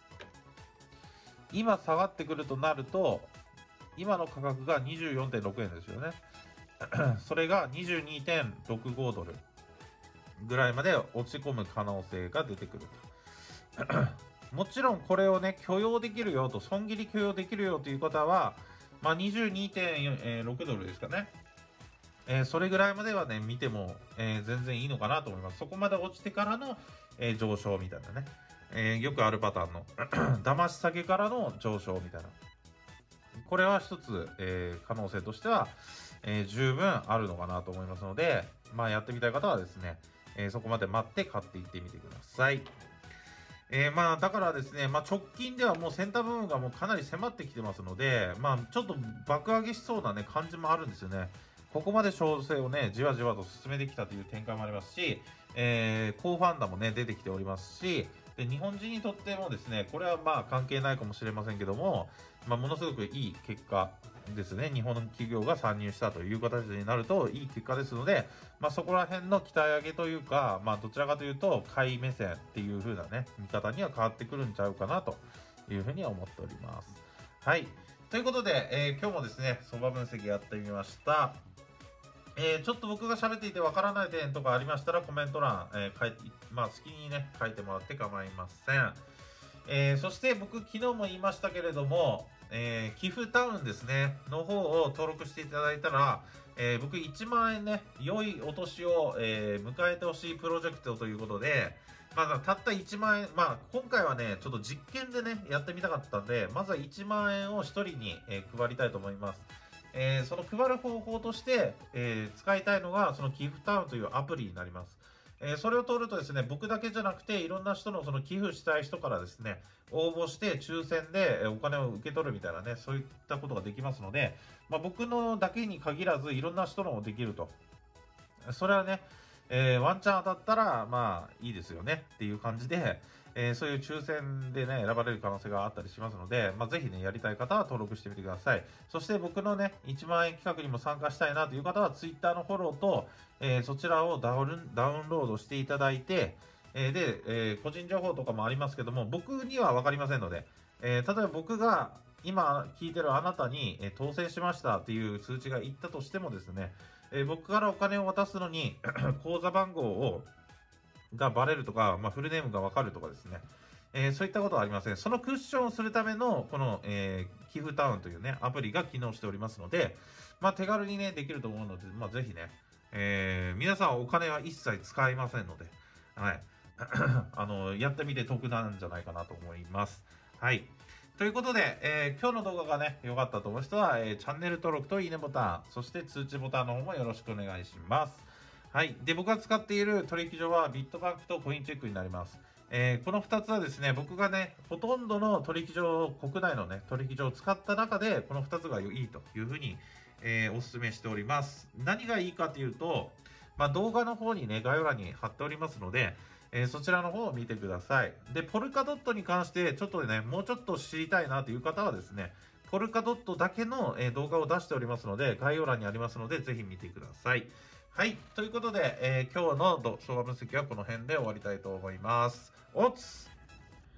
今下がってくるとなると今の価格が にじゅうよんてんろくえんですよね。それが にじゅうにてんろくご ドルぐらいまで落ち込む可能性が出てくると。もちろんこれをね許容できるよと、損切り許容できるよという方は、まあ、にじゅうにてんろく ドルですかね、えー、それぐらいまではね見ても、えー、全然いいのかなと思います。そこまで落ちてからの、えー、上昇みたいなね、えー、よくあるパターンの騙し下げからの上昇みたいな、これは一つ、えー、可能性としては、えー、十分あるのかなと思いますので、まあ、やってみたい方はですね、えー、そこまで待って買っていってみてください。えー、まあだからですね、まあ、直近ではもう先端部分がもうかなり迫ってきてますので、まあ、ちょっと爆上げしそうな、ね、感じもあるんですよね。ここまで調整をねじわじわと進めてきたという展開もありますし、えー、高ファンダもね出てきておりますし、で日本人にとってもですねこれはまあ関係ないかもしれませんけども、まあ、ものすごくいい結果ですね。日本の企業が参入したという形になるといい結果ですので、まあ、そこら辺の期待上げというか、まあ、どちらかというと買い目線っていう風なね見方には変わってくるんちゃうかなというふうに思っております。はい、ということで、えー、今日もですね相場分析やってみました。えー、ちょっと僕が喋っていてわからない点とかありましたらコメント欄、えー書いてまあ、好きにね書いてもらって構いません。えー、そして僕昨日も言いましたけれども、えー、寄付タウンですねの方を登録していただいたら、えー、僕いちまんえんね良いお年を、えー、迎えてほしいプロジェクトということで、まあ、たったいちまんえん、まあ、今回はねちょっと実験でねやってみたかったんで、まずはいちまんえんをひとりに、えー、配りたいと思います。えー、その配る方法として、えー、使いたいのがその寄付タウンというアプリになります。えー、それを通るとですね、僕だけじゃなくていろんな人のその寄付したい人からですね、応募して抽選でお金を受け取るみたいなね、そういったことができますので、まあ、僕のだけに限らずいろんな人のもできると。それはね、えー、ワンチャン当たったらまあいいですよねっていう感じで、えー、そういう抽選でね選ばれる可能性があったりしますので、まあ、ぜひねやりたい方は登録してみてください。そして僕のねいちまんえん企画にも参加したいなという方は Twitter のフォローと、えー、そちらをダウンダウンロードしていただいて、えー、で、えー、個人情報とかもありますけども僕には分かりませんので、えー、例えば僕が今聞いてるあなたに、えー、当選しましたっていう通知がいったとしてもですね、えー、僕からお金を渡すのに口座番号をがバレるとか、まあ、フルネームがわかるとかですね、えー、そういったことはありません。そのクッションをするためのこの、えー、寄付タウンというねアプリが機能しておりますので、まあ、手軽にねできると思うので、まあ、ぜひね、えー、皆さんお金は一切使いませんので、はいあのやってみて得なんじゃないかなと思います。はい。ということで、えー、今日の動画がね、良かったと思う人は、えー、チャンネル登録といいねボタン、そして通知ボタンの方もよろしくお願いします。はい。で、僕が使っている取引所はビットバンクとコインチェックになります。えー、このふたつはですね、僕がね、ほとんどの取引所、国内のね、取引所を使った中で、このふたつがいいというふうに、えー、お勧めしております。何がいいかというと、まあ、動画の方にね、概要欄に貼っておりますので、えー、そちらの方を見てください。で、ポルカドットに関して、ちょっとね、もうちょっと知りたいなという方はですね、ポルカドットだけの、えー、動画を出しておりますので、概要欄にありますので、ぜひ見てください。はい。ということで、えー、今日の相場分析はこの辺で終わりたいと思います。おつ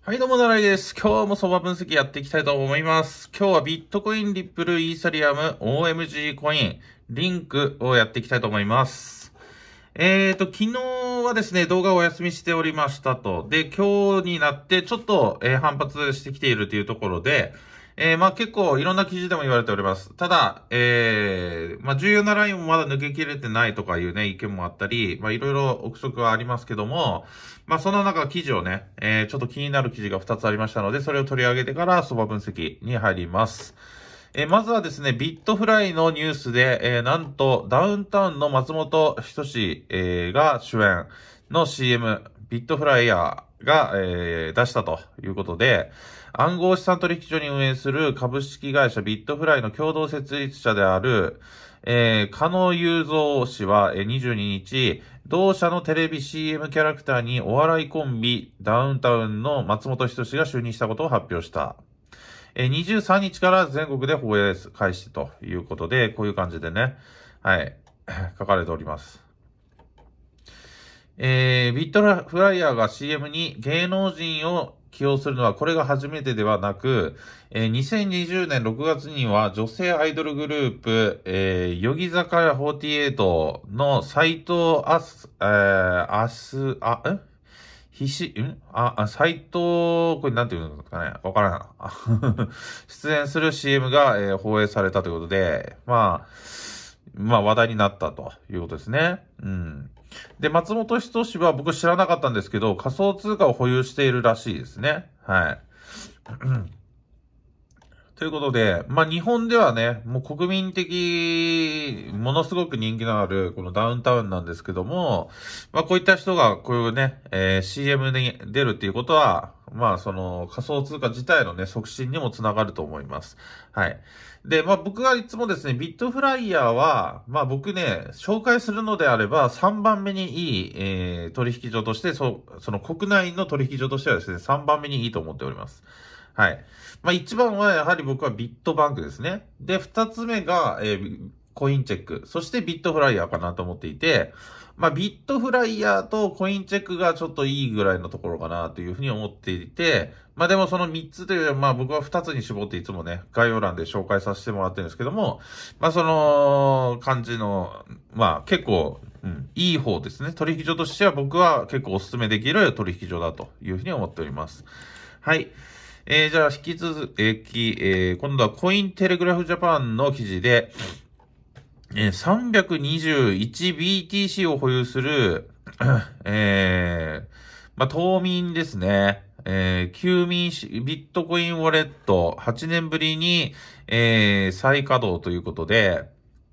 はい、どうも、ならいです。今日も相場分析やっていきたいと思います。今日はビットコイン、リップル、イーサリアム、オーエムジー コイン、リンクをやっていきたいと思います。えーと、昨日はですね、動画をお休みしておりましたと。で、今日になってちょっと、えー、反発してきているというところで、えー、まあ結構いろんな記事でも言われております。ただ、えー、まあ重要なラインもまだ抜けきれてないとかいうね、意見もあったり、まあいろいろ憶測はありますけども、まあその中記事をね、えー、ちょっと気になる記事がふたつありましたので、それを取り上げてから相場分析に入ります。えー、まずはですね、ビットフライのニュースで、えー、なんとダウンタウンの松本人志、えー、が主演の シーエム、ビットフライヤーが、えー、出したということで、暗号資産取引所に運営する株式会社ビットフライの共同設立者である、えー、加納雄三氏は、えー、にじゅうににち、同社のテレビ シーエム キャラクターにお笑いコンビダウンタウンの松本人志が就任したことを発表した。えー、にじゅうさんにちから全国で放映開始ということで、こういう感じでね、はい、書かれております。えー、ビットフライヤーが シーエム に芸能人を起用するのはこれが初めてではなく、えー、にせんにじゅうねんろくがつには女性アイドルグループ、えー、乃木坂よんじゅうはちの斎藤あす、えー、あす、あ、んひし、んあ、斎藤、これなんて言うんですかねわからん。出演する シーエム が、えー、放映されたということで、まあ、まあ話題になったということですね。うん。で、松本人志は僕知らなかったんですけど、仮想通貨を保有しているらしいですね。はい。ということで、まあ日本ではね、もう国民的、ものすごく人気のあるこのダウンタウンなんですけども、まあこういった人がこういうね、えー、シーエム に出るっていうことは、まあその仮想通貨自体のね、促進にもつながると思います。はい。で、まあ僕がいつもですね、ビットフライヤーは、まあ僕ね、紹介するのであればさんばんめにいい、えー、取引所として、そ、その国内の取引所としてはですね、さんばんめにいいと思っております。はい。まあ一番はやはり僕はビットバンクですね。で、二つ目が、えー、コインチェック。そしてビットフライヤーかなと思っていて、まあビットフライヤーとコインチェックがちょっといいぐらいのところかなというふうに思っていて、まあでもその三つという、まあ僕は二つに絞っていつもね、概要欄で紹介させてもらってるんですけども、まあその感じの、まあ結構、うん、いい方ですね。取引所としては僕は結構お勧めできる取引所だというふうに思っております。はい。えー、じゃあ、引き続き、えー、今度はコインテレグラフジャパンの記事で、えー、さんびゃくにじゅういちビーティーシー を保有する、えー、まあ、島民ですね。えー、休眠し、ビットコインウォレット、はちねんぶりに、えー、再稼働ということで、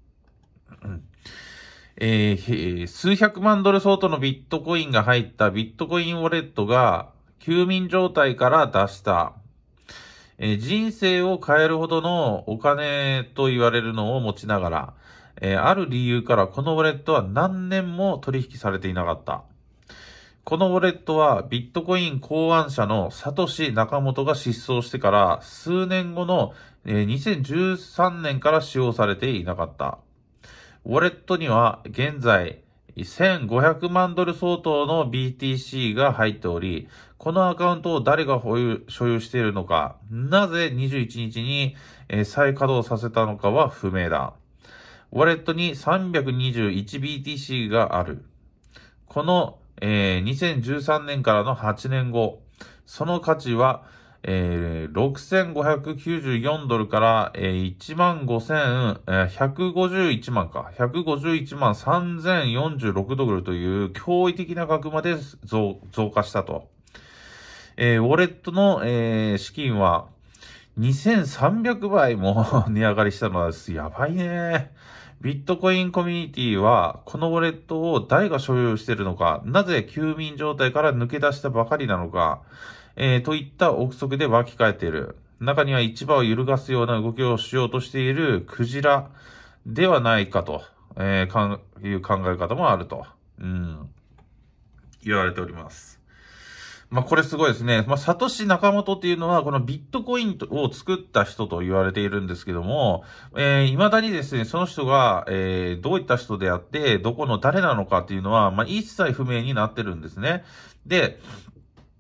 えー、数百万ドル相当のビットコインが入ったビットコインウォレットが休眠状態から出した、えー、人生を変えるほどのお金と言われるのを持ちながら、えー、ある理由からこのウォレットは何年も取引されていなかった。このウォレットはビットコイン考案者のサトシ・ナカモトが失踪してから数年後の、えー、にせんじゅうさんねんから使用されていなかった。ウォレットには現在せんごひゃくまんドル相当の ビーティーシー が入っており、このアカウントを誰が保有、所有しているのか、なぜにじゅういちにちに再稼働させたのかは不明だ。ウォレットに さんびゃくにじゅういちビーティーシー がある。この、えー、にせんじゅうさんねんからのはちねんご、その価値は、えー、ろくせんごひゃくきゅうじゅうよんドルから、えー、いちまんごせんひゃくごじゅういちまんか、ひゃくごじゅういちまんさんぜんよんじゅうろくドルという驚異的な額まで 増, 増加したと。えー、ウォレットの、えー、資金はにせんさんびゃくばいも値上がりしたのはやばいね。ビットコインコミュニティはこのウォレットを誰が所有しているのか、なぜ休眠状態から抜け出したばかりなのか、えー、といった憶測で湧き返っている。中には市場を揺るがすような動きをしようとしているクジラではないかと、えー、かんいう考え方もあると、うん、言われております。まあこれすごいですね。まあサトシ・ナカモトっていうのはこのビットコインを作った人と言われているんですけども、えー、未だにですね、その人が、えー、どういった人であって、どこの誰なのかっていうのは、まあ一切不明になってるんですね。で、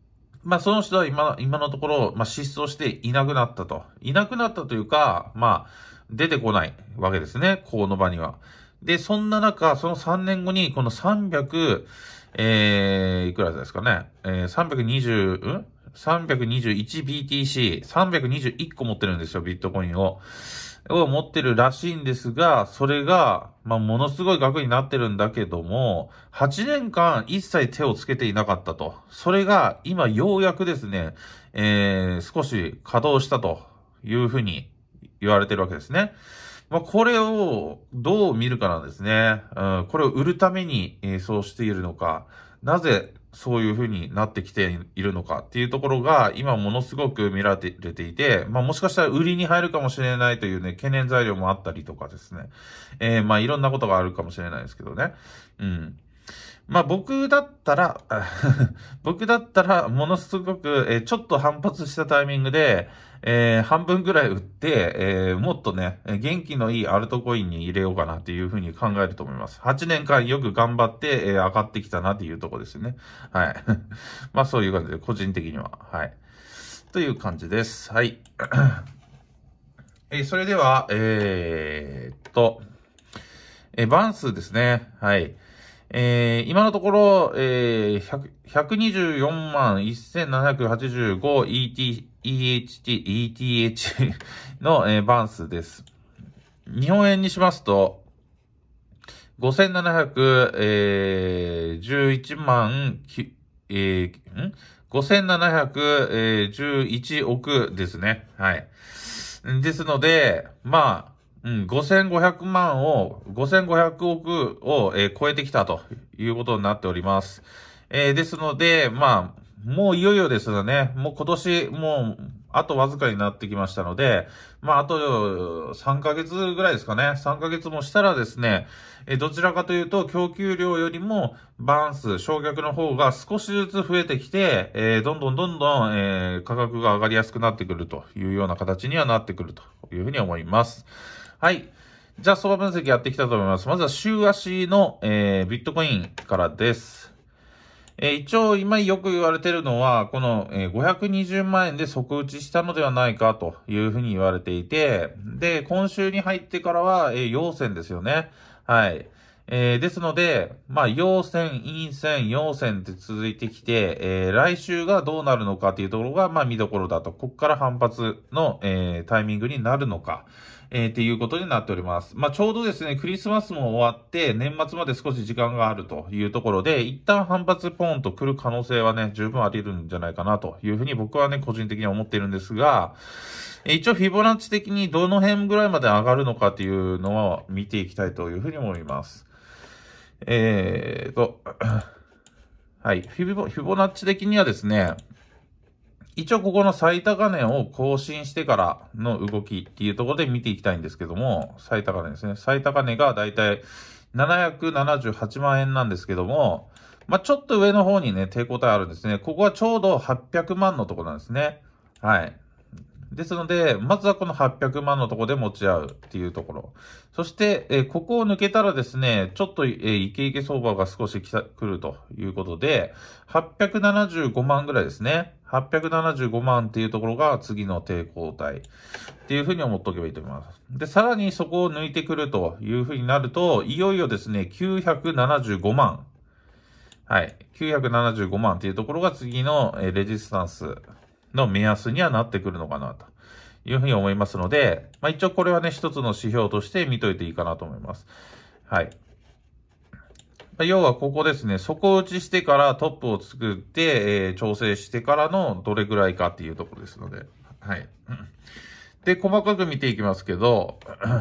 まあ、その人は今、今のところ、まあ、失踪していなくなったと。いなくなったというか、まあ、出てこないわけですね。この場には。で、そんな中、そのさんねんごに、このさんびゃく、えー、いくらですかね。えー、さんびゃくにじゅう、ん ?さんびゃくにじゅういちビーティーシー、さんびゃくにじゅういちこ持ってるんですよ、ビットコインを。を持ってるらしいんですが、それが、まあ、ものすごい額になってるんだけども、はちねんかん一切手をつけていなかったと。それが、今ようやくですね、えー、少し稼働したというふうに言われてるわけですね。まあ、これをどう見るかなんですね。うん、これを売るために、えー、そうしているのか、なぜそういう風になってきているのかっていうところが今ものすごく見られていて、まあもしかしたら売りに入るかもしれないというね、懸念材料もあったりとかですね。えー、まあいろんなことがあるかもしれないですけどね。うん。まあ僕だったら、僕だったらものすごく、えー、ちょっと反発したタイミングで、えー、半分ぐらい売って、えー、もっとね、元気のいいアルトコインに入れようかなっていうふうに考えると思います。はちねんかんよく頑張って、えー、上がってきたなっていうところですね。はい。まあそういう感じで、個人的には。はい。という感じです。はい。えー、それでは、えー、っと、えー、バン数ですね。はい。えー、今のところ、えー、ひゃくにじゅうよんまんせんななひゃくはちじゅうご イーティー、イーエイチティー、イーティーエイチ の、えー、バン数です。日本円にしますと、ごせんななひゃくじゅういちまん、えー、ん ?ごせんななひゃくじゅういちおくですね。はい。ですので、まあ、うん、ごせんごひゃくまんを、ごせんごひゃくおくを、えー、超えてきたということになっております。えー、ですので、まあ、もういよいよですよね。もう今年、もう、あとわずかになってきましたので、まあ、あとさんかげつぐらいですかね。さんかげつもしたらですね、えー、どちらかというと、供給量よりも、バーン数、焼却の方が少しずつ増えてきて、えー、どんどんどんどん、えー、価格が上がりやすくなってくるというような形にはなってくるというふうに思います。はい。じゃあ、相場分析やっていきたいと思います。まずは週足の、えー、ビットコインからです。えー、一応、今よく言われているのは、この、えー、ごひゃくにじゅうまん円で底打ちしたのではないかというふうに言われていて、で、今週に入ってからは、えー、陽線ですよね。はい。えー、ですので、まあ、陽線、陰線、陽線って続いてきて、えー、来週がどうなるのかっていうところが、まあ、見どころだと。ここから反発の、えー、タイミングになるのか。えー、っていうことになっております。まあ、ちょうどですね、クリスマスも終わって、年末まで少し時間があるというところで、一旦反発ポーンと来る可能性はね、十分あり得るんじゃないかなというふうに僕はね、個人的には思っているんですが、一応フィボナッチ的にどの辺ぐらいまで上がるのかっていうのは見ていきたいというふうに思います。えーと、はい、フィボ、フィボナッチ的にはですね、一応ここの最高値を更新してからの動きっていうところで見ていきたいんですけども、最高値ですね。最高値がだいたいななひゃくななじゅうはちまん円なんですけども、まあ、ちょっと上の方にね、抵抗体あるんですね。ここはちょうどはっぴゃくまんのところなんですね。はい。ですので、まずはこのはっぴゃくまんのところで持ち合うっていうところ。そして、えー、ここを抜けたらですね、ちょっと、えー、イケイケ相場が少し来た、来るということで、はっぴゃくななじゅうごまんぐらいですね。はっぴゃくななじゅうごまんっていうところが次の抵抗体っていうふうに思っておけばいいと思います。で、さらにそこを抜いてくるというふうになると、いよいよですね、きゅうひゃくななじゅうごまん。はい。きゅうひゃくななじゅうごまんっていうところが次の、えー、レジスタンスの目安にはなってくるのかなというふうに思いますので、まあ一応これはね、一つの指標として見といていいかなと思います。はい。要はここですね、底打ちしてからトップを作って、えー、調整してからのどれぐらいかっていうところですので、はい。で、細かく見ていきますけど、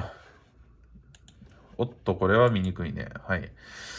おっと、これは見にくいね。はい。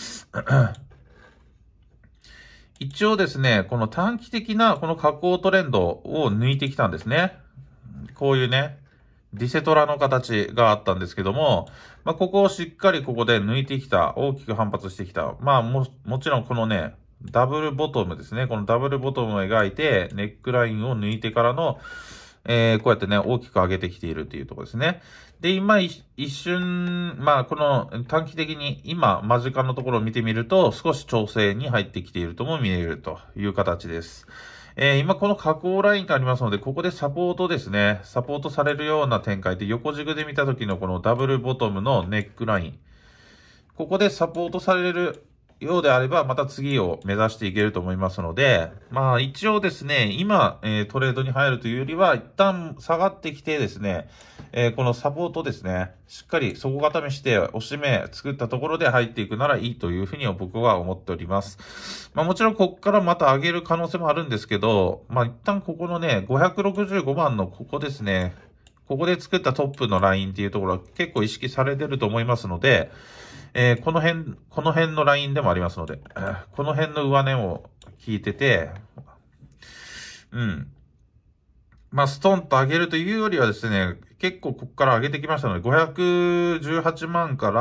一応ですね、この短期的なこの下降トレンドを抜いてきたんですね。こういうね、リセトラの形があったんですけども、まあ、ここをしっかりここで抜いてきた。大きく反発してきた。まあ、も、もちろんこのね、ダブルボトムですね。このダブルボトムを描いて、ネックラインを抜いてからの、えー、こうやってね、大きく上げてきているというところですね。で、今、一瞬、まあ、この短期的に今、間近のところを見てみると、少し調整に入ってきているとも見えるという形です。 えー、今この下降ラインがありますので、ここでサポートですね。サポートされるような展開で、横軸で見た時のこのダブルボトムのネックライン。ここでサポートされるようであれば、また次を目指していけると思いますので、まあ一応ですね、今、えー、トレードに入るというよりは、一旦下がってきてですね、えー、このサポートですね、しっかり底固めして、押し目作ったところで入っていくならいいというふうに僕は思っております。まあもちろんここからまた上げる可能性もあるんですけど、まあ一旦ここのね、ごひゃくろくじゅうごばんのここですね、ここで作ったトップのラインっていうところは結構意識されてると思いますので、えー、この辺、この辺のラインでもありますので、この辺の上値を聞いてて、うん。まあ、ストンと上げるというよりはですね、結構ここから上げてきましたので、ごひゃくじゅうはちまんから、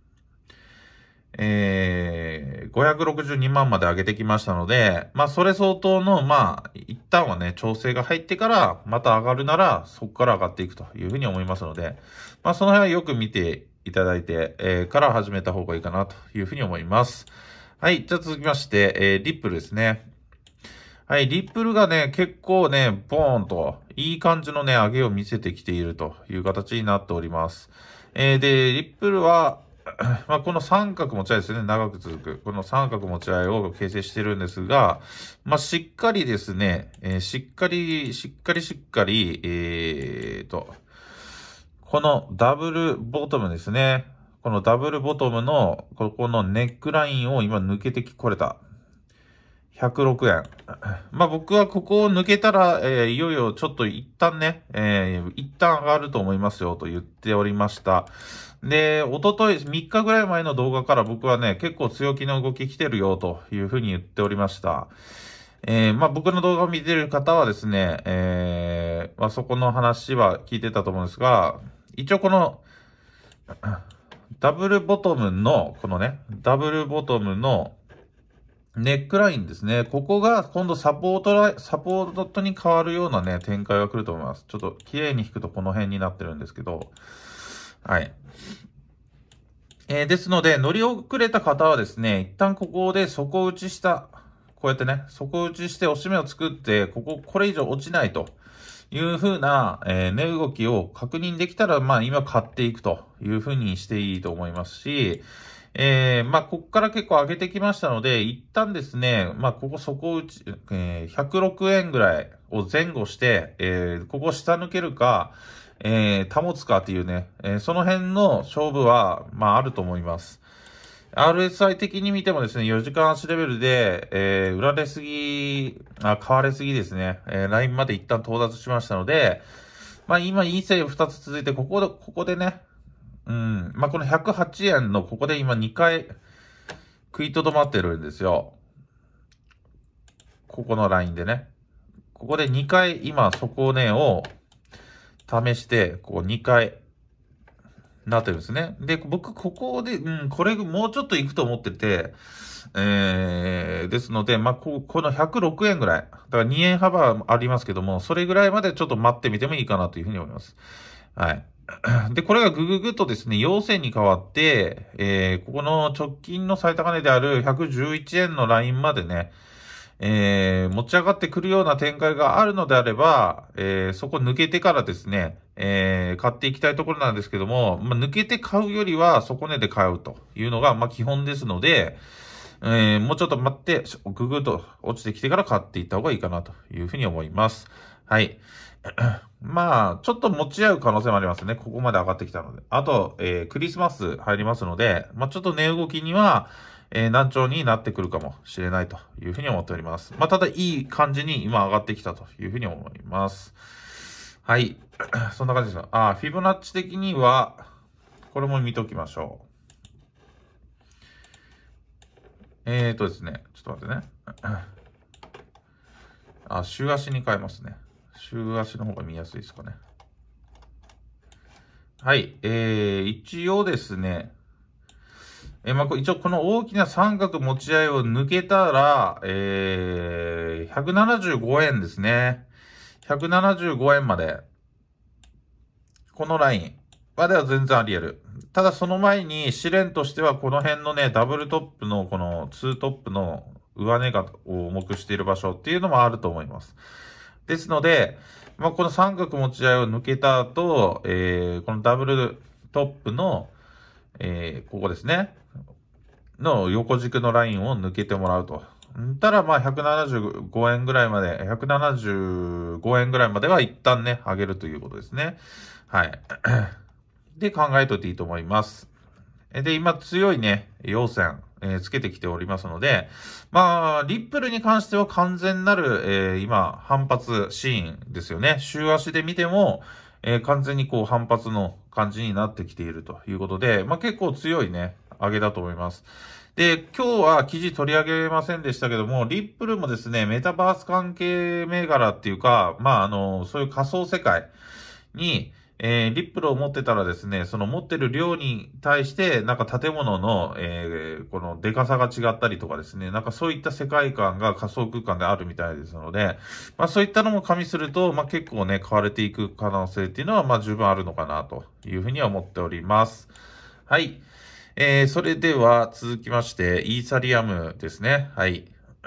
えー、ごひゃくろくじゅうにまんまで上げてきましたので、まあ、それ相当の、まあ、一旦はね、調整が入ってから、また上がるなら、そこから上がっていくというふうに思いますので、まあ、その辺はよく見ていただいて、えー、から始めた方がいいかなというふうに思います。はい。じゃあ続きまして、えー、リップルですね。はい。リップルがね、結構ね、ボーンと、いい感じのね、上げを見せてきているという形になっております。えー、で、リップルは、まあ、この三角持ち合いですね。長く続く。この三角持ち合いを形成してるんですが、まあ、しっかりですね、えー、しっかり、しっかりしっかり、えーと、このダブルボトムですね。このダブルボトムの、ここのネックラインを今抜けてき、これた。ひゃくろくえん。まあ僕はここを抜けたら、えー、いよいよちょっと一旦ね、えー、一旦上がると思いますよと言っておりました。で、おととい、みっかぐらい前の動画から僕はね、結構強気の動き来てるよというふうに言っておりました。えー、まあ僕の動画を見てる方はですね、えー、まあそこの話は聞いてたと思うんですが、一応この、ダブルボトムの、このね、ダブルボトムの、ネックラインですね。ここが今度サポートライン、サポートに変わるようなね、展開が来ると思います。ちょっと綺麗に引くとこの辺になってるんですけど。はい。えー、ですので、乗り遅れた方はですね、一旦ここで底打ちした、こうやってね、底打ちして押し目を作って、ここ、これ以上落ちないという風な、えー、値動きを確認できたら、まあ今買っていくという風にしていいと思いますし、えー、まあ、ここから結構上げてきましたので、一旦ですね、まあ、ここ底打ち、えー、ひゃくろくえんぐらいを前後して、えー、ここ下抜けるか、えー、保つかっていうね、えー、その辺の勝負は、まあ、あると思います。アールエスアイ 的に見てもですね、よじかん足レベルで、えー、売られすぎ、あ、買われすぎですね、えー、ラインまで一旦到達しましたので、まあ、今、いいセールふたつ続いて、ここで、ここでね、うん。まあ、このひゃくはちえんのここで今にかい食いとどまってるんですよ。ここのラインでね。ここでにかい今底値を試して、こうにかいなってるんですね。で、僕ここで、うん、これもうちょっと行くと思ってて、えー、ですので、まあ、こ、このひゃくろくえんぐらい。だからにえん幅ありますけども、それぐらいまでちょっと待ってみてもいいかなというふうに思います。はい。で、これがぐぐぐっとですね、陽線に変わって、えー、ここの直近の最高値であるひゃくじゅういちえんのラインまでね、えー、持ち上がってくるような展開があるのであれば、えー、そこ抜けてからですね、えー、買っていきたいところなんですけども、まあ、抜けて買うよりは底値で買うというのが、まあ、基本ですので、えー、もうちょっと待って、ぐぐっと落ちてきてから買っていった方がいいかなというふうに思います。はい。まあ、ちょっと持ち合う可能性もありますね。ここまで上がってきたので。あと、えー、クリスマス入りますので、まあちょっと値動きには、えー、難聴になってくるかもしれないというふうに思っております。まあただいい感じに今上がってきたというふうに思います。はい。そんな感じです。あ、フィボナッチ的には、これも見ときましょう。えーとですね、ちょっと待ってね。あ、週足に変えますね。週足の方が見やすいですかね。はい。えー、一応ですね、えー、まあ、一応この大きな三角持ち合いを抜けたら、えー、ひゃくななじゅうごえんですね。ひゃくななじゅうごえんまで。このラインまでは全然あり得る。ただその前に試練としてはこの辺のね、ダブルトップのこのツートップの上値が重くしている場所っていうのもあると思います。ですので、まあ、この三角持ち合いを抜けた後、えー、このダブルトップの、えー、ここですね、の横軸のラインを抜けてもらうと。んたら、まあ、ひゃくななじゅうごえんぐらいまで、ひゃくななじゅうごえんぐらいまでは一旦ね、上げるということですね。はい。で、考えといていいと思います。で、今強いね、陽線、えー、つけてきておりますので、まあ、リップルに関しては完全なる、えー、今、反発シーンですよね。週足で見ても、えー、完全にこう反発の感じになってきているということで、まあ結構強いね、上げだと思います。で、今日は記事取り上げませんでしたけども、リップルもですね、メタバース関係銘柄っていうか、まああの、そういう仮想世界に、えー、リップルを持ってたらですね、その持ってる量に対して、なんか建物の、えー、このデカさが違ったりとかですね、なんかそういった世界観が仮想空間であるみたいですので、まあそういったのも加味すると、まあ結構ね、買われていく可能性っていうのは、まあ十分あるのかなというふうには思っております。はい。えー、それでは続きまして、イーサリアムですね。はい。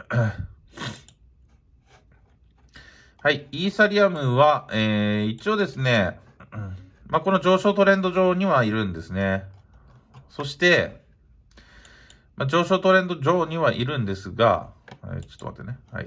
はい。イーサリアムは、えー、一応ですね、まあ、この上昇トレンド上にはいるんですね。そして、まあ、上昇トレンド上にはいるんですが、はい、ちょっと待ってね。はい。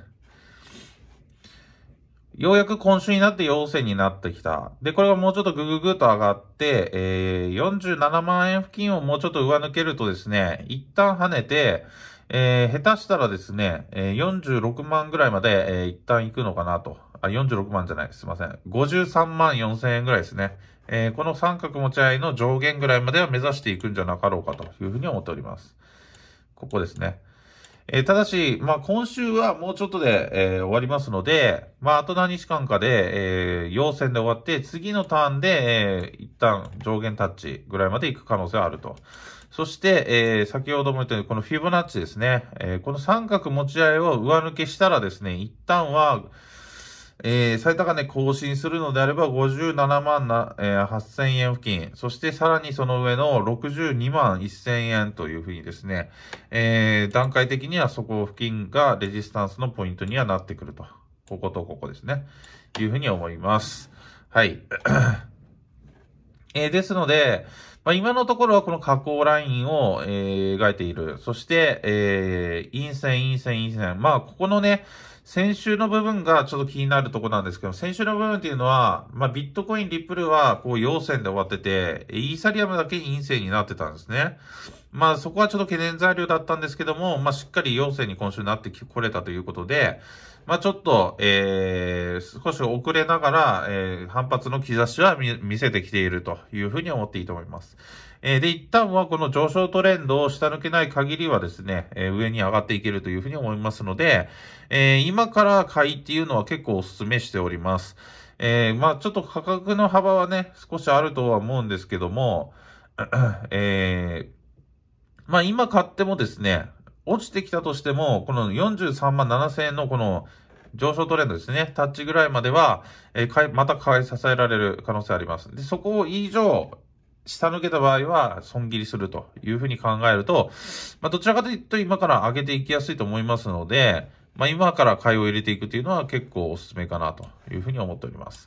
ようやく今週になって陽線になってきた。で、これがもうちょっとグググと上がって、えー、よんじゅうななまん円付近をもうちょっと上抜けるとですね、一旦跳ねて、えー、下手したらですね、えー、よんじゅうろくまんぐらいまで、えー、一旦行くのかなと。あ、よんじゅうろくまんじゃない。すいません。ごじゅうさんまんよんせん円ぐらいですね。えー、この三角持ち合いの上限ぐらいまでは目指していくんじゃなかろうかというふうに思っております。ここですね。えー、ただし、まあ、今週はもうちょっとで、えー、終わりますので、まあ、あと何日間かで、えー、陽線で終わって、次のターンで、えー、一旦上限タッチぐらいまで行く可能性はあると。そして、えー、先ほども言ったように、このフィボナッチですね。えー、この三角持ち合いを上抜けしたらですね、一旦は、えー、最高値更新するのであればごじゅうななまんはっせんえん付近、そしてさらにその上のろくじゅうにまんせんえんというふうにですね、えー、段階的にはそこ付近がレジスタンスのポイントにはなってくると。こことここですね。いうふうに思います。はい。えー、ですので、まあ、今のところはこの下降ラインを、えー、描いている。そして、えー、陰線、陰線、陰線。まあ、ここのね、先週の部分がちょっと気になるところなんですけど、先週の部分っていうのは、まあ、ビットコイン、リップルは、こう、陽線で終わってて、イーサリアムだけ陰線になってたんですね。まあ、そこはちょっと懸念材料だったんですけども、まあ、しっかり陽線に今週なってこれたということで、まあ、ちょっと、えー、少し遅れながら、えー、反発の兆しは見、見せてきているというふうに思っていいと思います。えー、で、一旦はこの上昇トレンドを下抜けない限りはですね、えー、上に上がっていけるというふうに思いますので、えー、今から買いっていうのは結構お勧めしております。えー、まあちょっと価格の幅はね、少しあるとは思うんですけども、えー、まあ今買ってもですね、落ちてきたとしても、このよんじゅうさんまんななせんえんのこの上昇トレンドですね、タッチぐらいまでは、えー、買い、また買い支えられる可能性あります。で、そこを以上、下抜けた場合は損切りするというふうに考えると、まあどちらかというと今から上げていきやすいと思いますので、まあ今から買いを入れていくというのは結構おすすめかなというふうに思っております。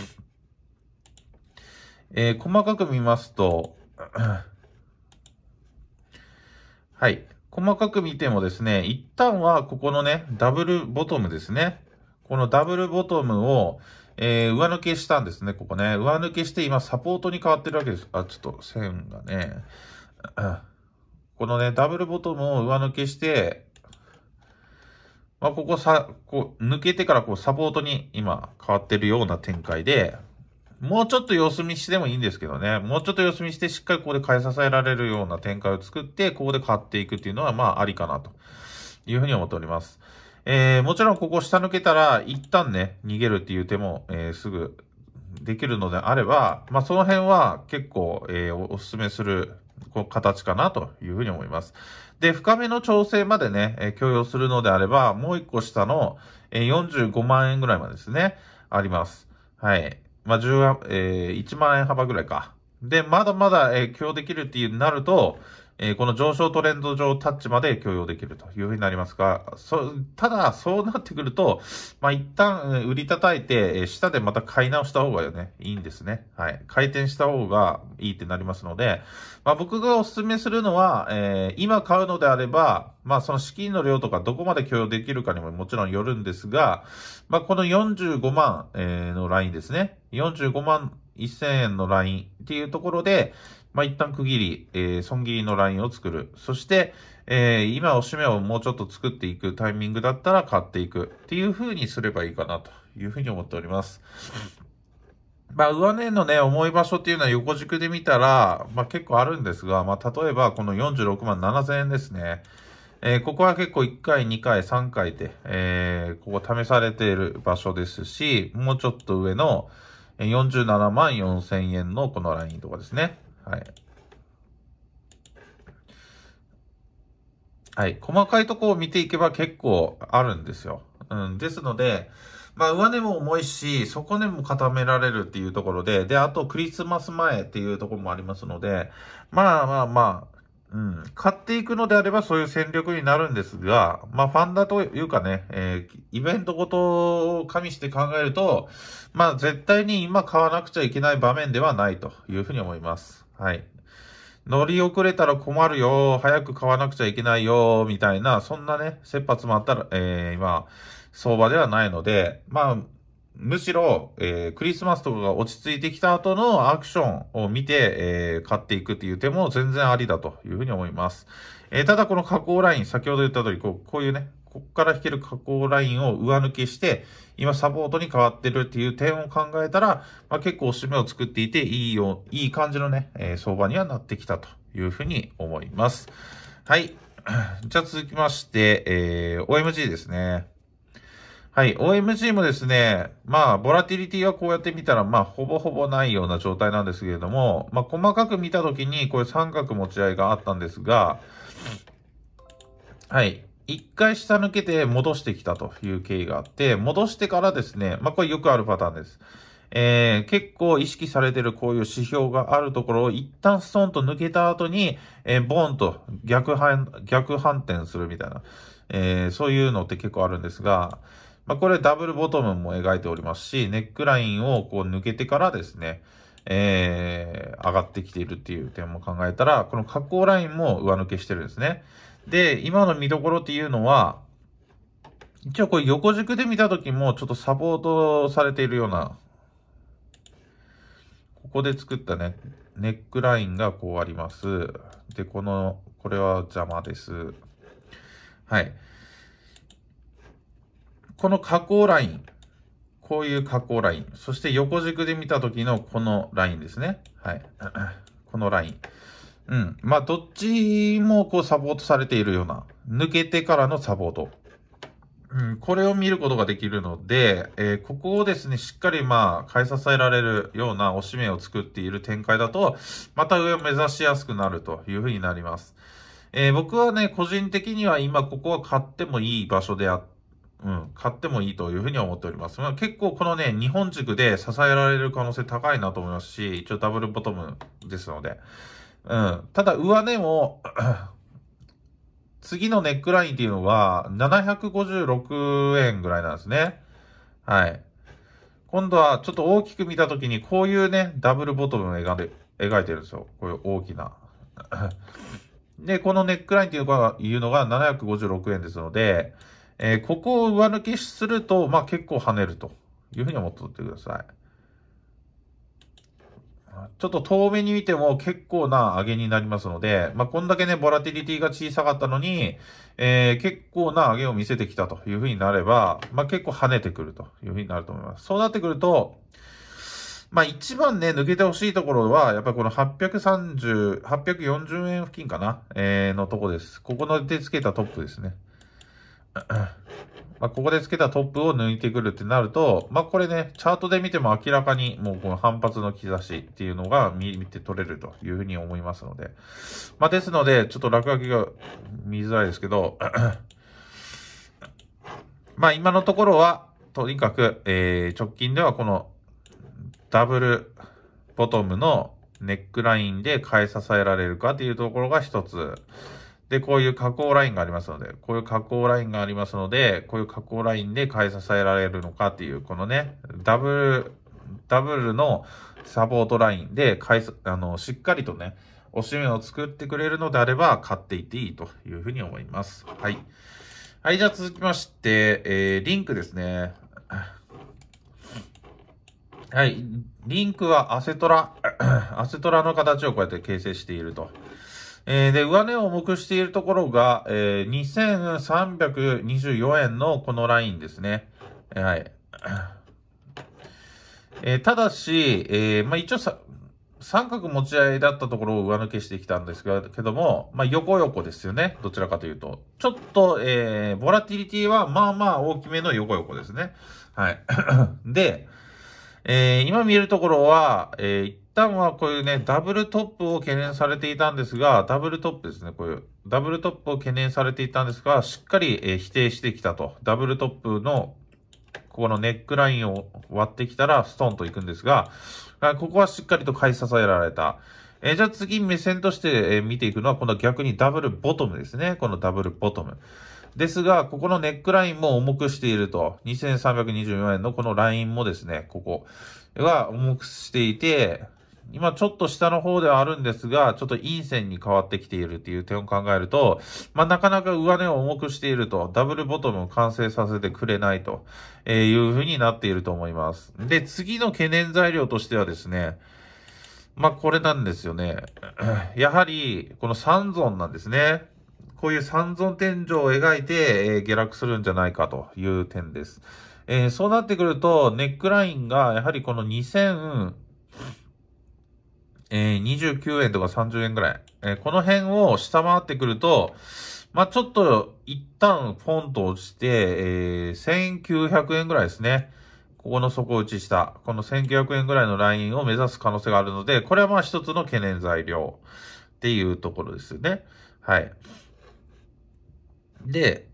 えー、細かく見ますと、はい。細かく見てもですね、一旦はここのね、ダブルボトムですね。このダブルボトムを、えー、上抜けしたんですね、ここね。上抜けして今サポートに変わってるわけです。あ、ちょっと線がね。このね、ダブルボトムを上抜けして、まあ、ここさ、こう、抜けてからこうサポートに今変わってるような展開で、もうちょっと様子見してもいいんですけどね。もうちょっと様子見してしっかりここで買い支えられるような展開を作って、ここで買っていくっていうのはまあありかなというふうに思っております。えー、もちろんここ下抜けたら一旦ね、逃げるっていう手も、えー、すぐできるのであれば、まあその辺は結構、えー、お勧めするこう形かなというふうに思います。で、深めの調整までね、えー、許容するのであれば、もう一個下の、えー、よんじゅうごまん円ぐらいまでですね、あります。はい。まあ、10、えー、いちまん円幅ぐらいか。で、まだまだ、えー、許容できるっていうなると、 えーこの上昇トレンド上タッチまで許容できるというふうになりますが、そ、ただ、そうなってくると、まあ、一旦、うん売り叩いて、えー下でまた買い直した方がね、いいんですね。はい。回転した方がいいってなりますので、まあ、僕がお勧めするのは、えー今買うのであれば、まあ、その資金の量とかどこまで許容できるかにももちろんよるんですが、まあ、このよんじゅうごまん、えーのラインですね。よんじゅうごまんせんえんのラインっていうところで、まあ、一旦区切り、えー損切りのラインを作る。そして、えー今おしめをもうちょっと作っていくタイミングだったら買っていくっていう風にすればいいかなという風に思っております。まあ、上値のね、重い場所っていうのは横軸で見たら、まあ結構あるんですが、まあ例えばこのよんじゅうろくまんななせんえんですね。えーここは結構いっかい、にかい、さんかいで、えーここ試されている場所ですし、もうちょっと上のえーよんじゅうななまんよんせんえんのこのラインとかですね。はい。はい。細かいところを見ていけば結構あるんですよ。うん。ですので、まあ、上値も重いし、底値も固められるっていうところで、で、あとクリスマス前っていうところもありますので、まあまあまあ、うん。買っていくのであればそういう戦略になるんですが、まあ、ファンダというかね、えーイベントごとを加味して考えると、まあ、絶対に今買わなくちゃいけない場面ではないというふうに思います。はい。乗り遅れたら困るよ、早く買わなくちゃいけないよ、みたいな、そんなね、切羽詰まったら、えー、今、相場ではないので、まあ、むしろ、えー、クリスマスとかが落ち着いてきた後のアクションを見て、えー、買っていくっていう手も全然ありだというふうに思います。えー、ただこの下降ライン、先ほど言った通り、こう、こういうね、こっから引ける下降ラインを上抜けして、今サポートに変わってるっていう点を考えたら、まあ、結構おしめを作っていて、いいよ、いい感じのね、えー相場にはなってきたというふうに思います。はい。じゃあ続きまして、えー、オーエムジー ですね。はい。オーエムジー もですね、まあ、ボラティリティはこうやって見たら、まあ、ほぼほぼないような状態なんですけれども、まあ、細かく見たときに、これ三角持ち合いがあったんですが、はい。一回下抜けて戻してきたという経緯があって、戻してからですね、まあこれよくあるパターンです。えー、結構意識されてるこういう指標があるところを一旦ストンと抜けた後に、えー、ボーンと逆反、逆反転するみたいな、えー、そういうのって結構あるんですが、まあこれダブルボトムも描いておりますし、ネックラインをこう抜けてからですね、えー、上がってきているっていう点も考えたら、この下降ラインも上抜けしてるんですね。で、今の見どころっていうのは、一応これ横軸で見たときもちょっとサポートされているような、ここで作ったね、ネックラインがこうあります。で、この、これは邪魔です。はい。この下降ライン、こういう下降ライン、そして横軸で見たときのこのラインですね。はい。このライン。うん。まあ、どっちもこうサポートされているような、抜けてからのサポート。うん、これを見ることができるので、えーここをですね、しっかりまあ、買い支えられるような押し目を作っている展開だと、また上を目指しやすくなるというふうになります。えー僕はね、個人的には今ここは買ってもいい場所であ、うん、買ってもいいというふうに思っております。まあ、結構このね、日本軸で支えられる可能性高いなと思いますし、一応ダブルボトムですので。うん。ただ、上値も次のネックラインっていうのは、ななひゃくごじゅうろくえんぐらいなんですね。はい。今度はちょっと大きく見たときに、こういうね、ダブルボトムを描いて、描いてるんですよ。こういう大きな。で、このネックラインっていうのが、いうのがななひゃくごじゅうろくえんですので、えーここを上抜けすると、まあ結構跳ねるというふうに思っておいてください。ちょっと遠目に見ても結構な上げになりますので、まあ、こんだけね、ボラティリティが小さかったのに、えー、結構な上げを見せてきたというふうになれば、まあ、結構跳ねてくるというふうになると思います。そうなってくると、まあ、一番ね、抜けてほしいところは、やっぱりこのはっぴゃくさんじゅう、はっぴゃくよんじゅうえん付近かな、えー、のとこです。ここのでつけたトップですね。まあ、ここでつけたトップを抜いてくるってなると、まあ、これね、チャートで見ても明らかにもうこの反発の兆しっていうのが見見て取れるというふうに思いますので。まあ、ですので、ちょっと落書きが見づらいですけど、まあ、今のところは、とにかく、えー、直近ではこのダブルボトムのネックラインで買い支えられるかというところが一つ。で、こういう下降ラインがありますので、こういう下降ラインがありますので、こういう下降ラインで買い支えられるのかっていう、このね、ダブル、ダブルのサポートラインで買い、あの、しっかりとね、押し目を作ってくれるのであれば、買っていっていいというふうに思います。はい。はい、じゃあ続きまして、えー、リンクですね。はい。リンクはアセトラ、アセトラの形をこうやって形成していると。えー、で、上値を重くしているところが、えー、にせんさんびゃくにじゅうよえんのこのラインですね。はい。えー、ただし、えー、まあ、一応さ、三角持ち合いだったところを上抜けしてきたんですけども、まあ、横横ですよね。どちらかというと。ちょっと、えー、ボラティリティはまあまあ大きめの横横ですね。はい。で、えー、今見えるところは、えー、一旦はこういうね、ダブルトップを懸念されていたんですが、ダブルトップですね、こういう。ダブルトップを懸念されていたんですが、しっかり、えー、否定してきたと。ダブルトップの、ここのネックラインを割ってきたら、ストンと行くんですが、ここはしっかりと買い支えられた。えー、じゃあ次目線として、えー、見ていくのは、今度は逆にダブルボトムですね。このダブルボトム。ですが、ここのネックラインも重くしていると。にせんさんびゃくにじゅうよえんのこのラインもですね、ここが重くしていて、今ちょっと下の方ではあるんですが、ちょっと陰線に変わってきているっていう点を考えると、まあなかなか上値を重くしていると、ダブルボトムを完成させてくれないという風になっていると思います。で、次の懸念材料としてはですね、まあこれなんですよね。やはり、この三尊なんですね。こういう三尊天井を描いて、えー、下落するんじゃないかという点です。えー、そうなってくると、ネックラインが、やはりこのにせんにじゅうきゅうえんとかさんじゅうえんぐらい、えー、この辺を下回ってくると、まあ、ちょっと、一旦、ポンと落ちて、えー、せんきゅうひゃくえんぐらいですね。ここの底打ち下、このせんきゅうひゃくえんぐらいのラインを目指す可能性があるので、これはまあ一つの懸念材料っていうところですよね。はい。で、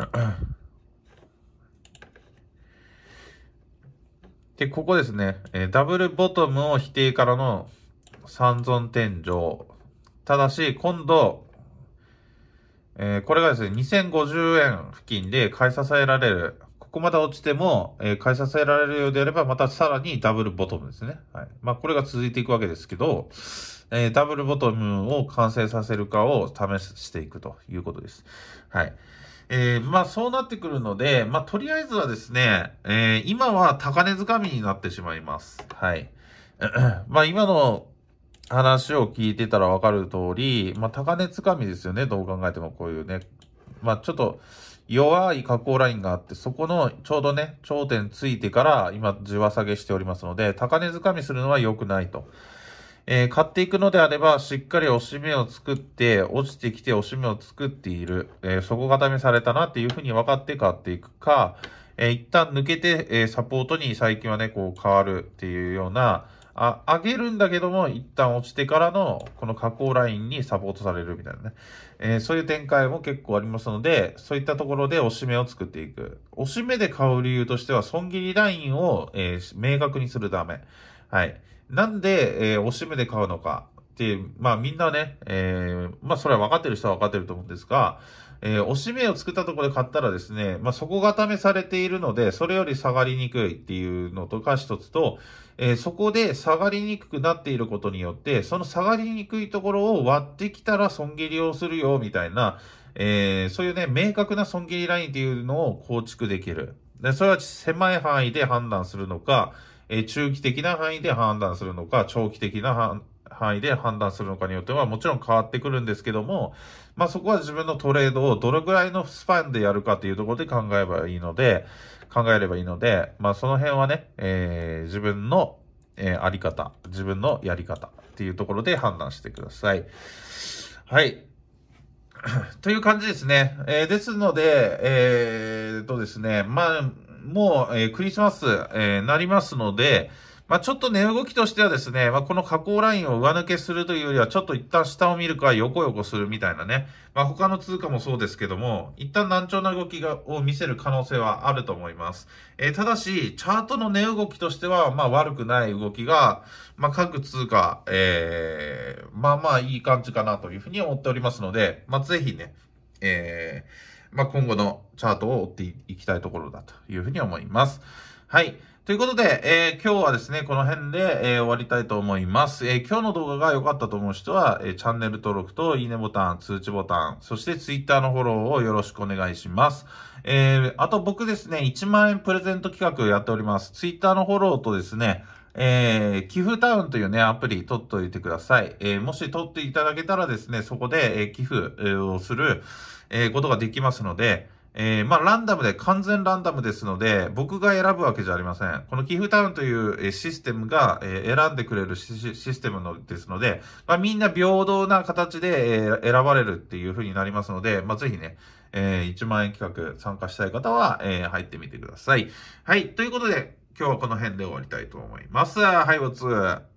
で、ここですね、えー、ダブルボトムを否定からの三尊天井。ただし、今度、えー、これがですね、にせんごじゅうえん付近で買い支えられる。ここまで落ちても、えー、買い支えられるようであれば、またさらにダブルボトムですね。はい。まあ、これが続いていくわけですけど、えー、ダブルボトムを完成させるかを試していくということです。はい。えー、まあそうなってくるので、まあとりあえずはですね、えー、今は高値掴みになってしまいます。はい。まあ今の話を聞いてたらわかる通り、まあ高値掴みですよね、どう考えてもこういうね。まあちょっと弱い下降ラインがあって、そこのちょうどね、頂点ついてから今じわ下げしておりますので、高値掴みするのは良くないと。えー、買っていくのであれば、しっかり押し目を作って、落ちてきて押し目を作っている、えー、底固めされたなっていうふうに分かって買っていくか、えー、一旦抜けて、えー、サポートに最近はね、こう変わるっていうような、あ、上げるんだけども、一旦落ちてからの、この下降ラインにサポートされるみたいなね。えー、そういう展開も結構ありますので、そういったところで押し目を作っていく。押し目で買う理由としては、損切りラインを、えー、明確にするため。はい。なんで、えー、押し目で買うのかっていう、まあみんなね、えー、まあそれは分かってる人は分かってると思うんですが、えー、押し目を作ったところで買ったらですね、まあ底固めされているので、それより下がりにくいっていうのとか一つと、えー、そこで下がりにくくなっていることによって、その下がりにくいところを割ってきたら損切りをするよ、みたいな、えー、そういうね、明確な損切りラインっていうのを構築できる。で、それは狭い範囲で判断するのか、えー、中期的な範囲で判断するのか、長期的な範囲で判断するのかによってはもちろん変わってくるんですけども、まあそこは自分のトレードをどれぐらいのスパンでやるかというところで考えればいいので、考えればいいので、まあその辺はね、えー、自分の、えー、あり方、自分のやり方っていうところで判断してください。はい。という感じですね。えー、ですので、えー、とですね、まあ、もう、えー、クリスマス、えー、なりますので、 まあ、ちょっと値動きとしてはですね、まあ、この下降ラインを上抜けするというよりは、ちょっと一旦下を見るか横横するみたいなね。まあ、他の通貨もそうですけども、一旦難聴な動きがを見せる可能性はあると思います。えー、ただし、チャートの値動きとしては、まあ、悪くない動きが、まあ、各通貨、えー、まあまあいい感じかなというふうに思っておりますので、まあ、ぜひね、えー、まあ、今後のチャートを追っていきたいところだというふうに思います。はい。ということで、えー、今日はですね、この辺で、えー、終わりたいと思います。えー、今日の動画が良かったと思う人は、えー、チャンネル登録といいねボタン、通知ボタン、そして Twitter のフォローをよろしくお願いします。えー、あと僕ですね、いちまんえんプレゼント企画やっております。Twitter のフォローとですね、えー、寄付タウンというね、アプリ取っておいてください。えー、もし取っていただけたらですね、そこで、えー、寄付をする、えー、ことができますので、えー、まあ、ランダムで、完全ランダムですので、僕が選ぶわけじゃありません。この寄付タウンというシステムが、えー、選んでくれるシステムのですので、まあ、みんな平等な形で、えー、選ばれるっていう風になりますので、まあ、ぜひね、えー、いちまんえん企画参加したい方は、えー、入ってみてください。はい。ということで、今日はこの辺で終わりたいと思います。はい、おつ。